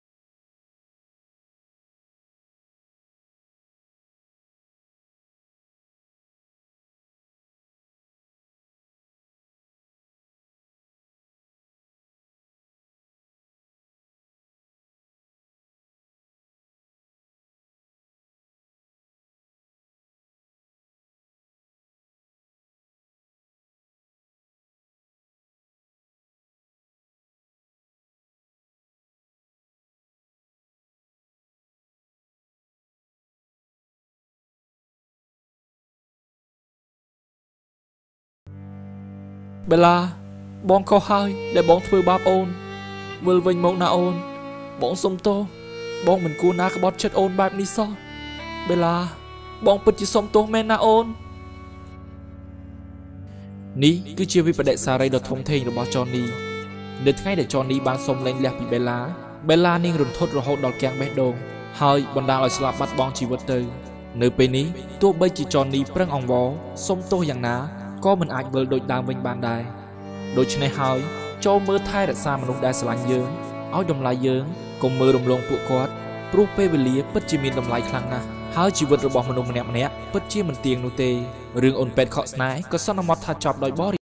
A: បេឡាបងខុសហើយដែលបងធ្វើបាបអូនវិលវិញមកណាអូនបងសុំទោសបងមិនគួរណាក្បត់ចិត្តអូនបែបនេះសោះបេឡាបងពិតជាសុំទោសមែនណាអូននេះគឺជាវិបដិសារីដ៏ធំធេងរបស់ចននីនៅថ្ងៃដែលចននីបានសុំលែងលះពីបេឡានាងរន្ធត់រហូតដល់គាំងបេះដូងហើយបណ្ដាលឲ្យស្លាប់បាត់បង់ជីវិតទៅនៅពេលនេះទោះបីជាចននីប្រឹងអង្វរសុំទោសយ៉ាងណាក៏មិនអាចវិលដូចដើមវិញបានដែរដូច្នេះហើយចូលមើលថែរក្សាមនុស្សដែលស្រឡាញ់យើងឲ្យតម្លៃយើងកុំមើលរំលងពួកគាត់ព្រោះពេលវេលាពិតជាមានតម្លៃខ្លាំងណាស់ហើយជីវិតរបស់មនុស្សម្នាក់ៗពិតជាមិនទៀងនោះទេរឿងអូនពេទ្យខកស្នេហ៍ក៏សន្មតថាចប់ដោយបរិ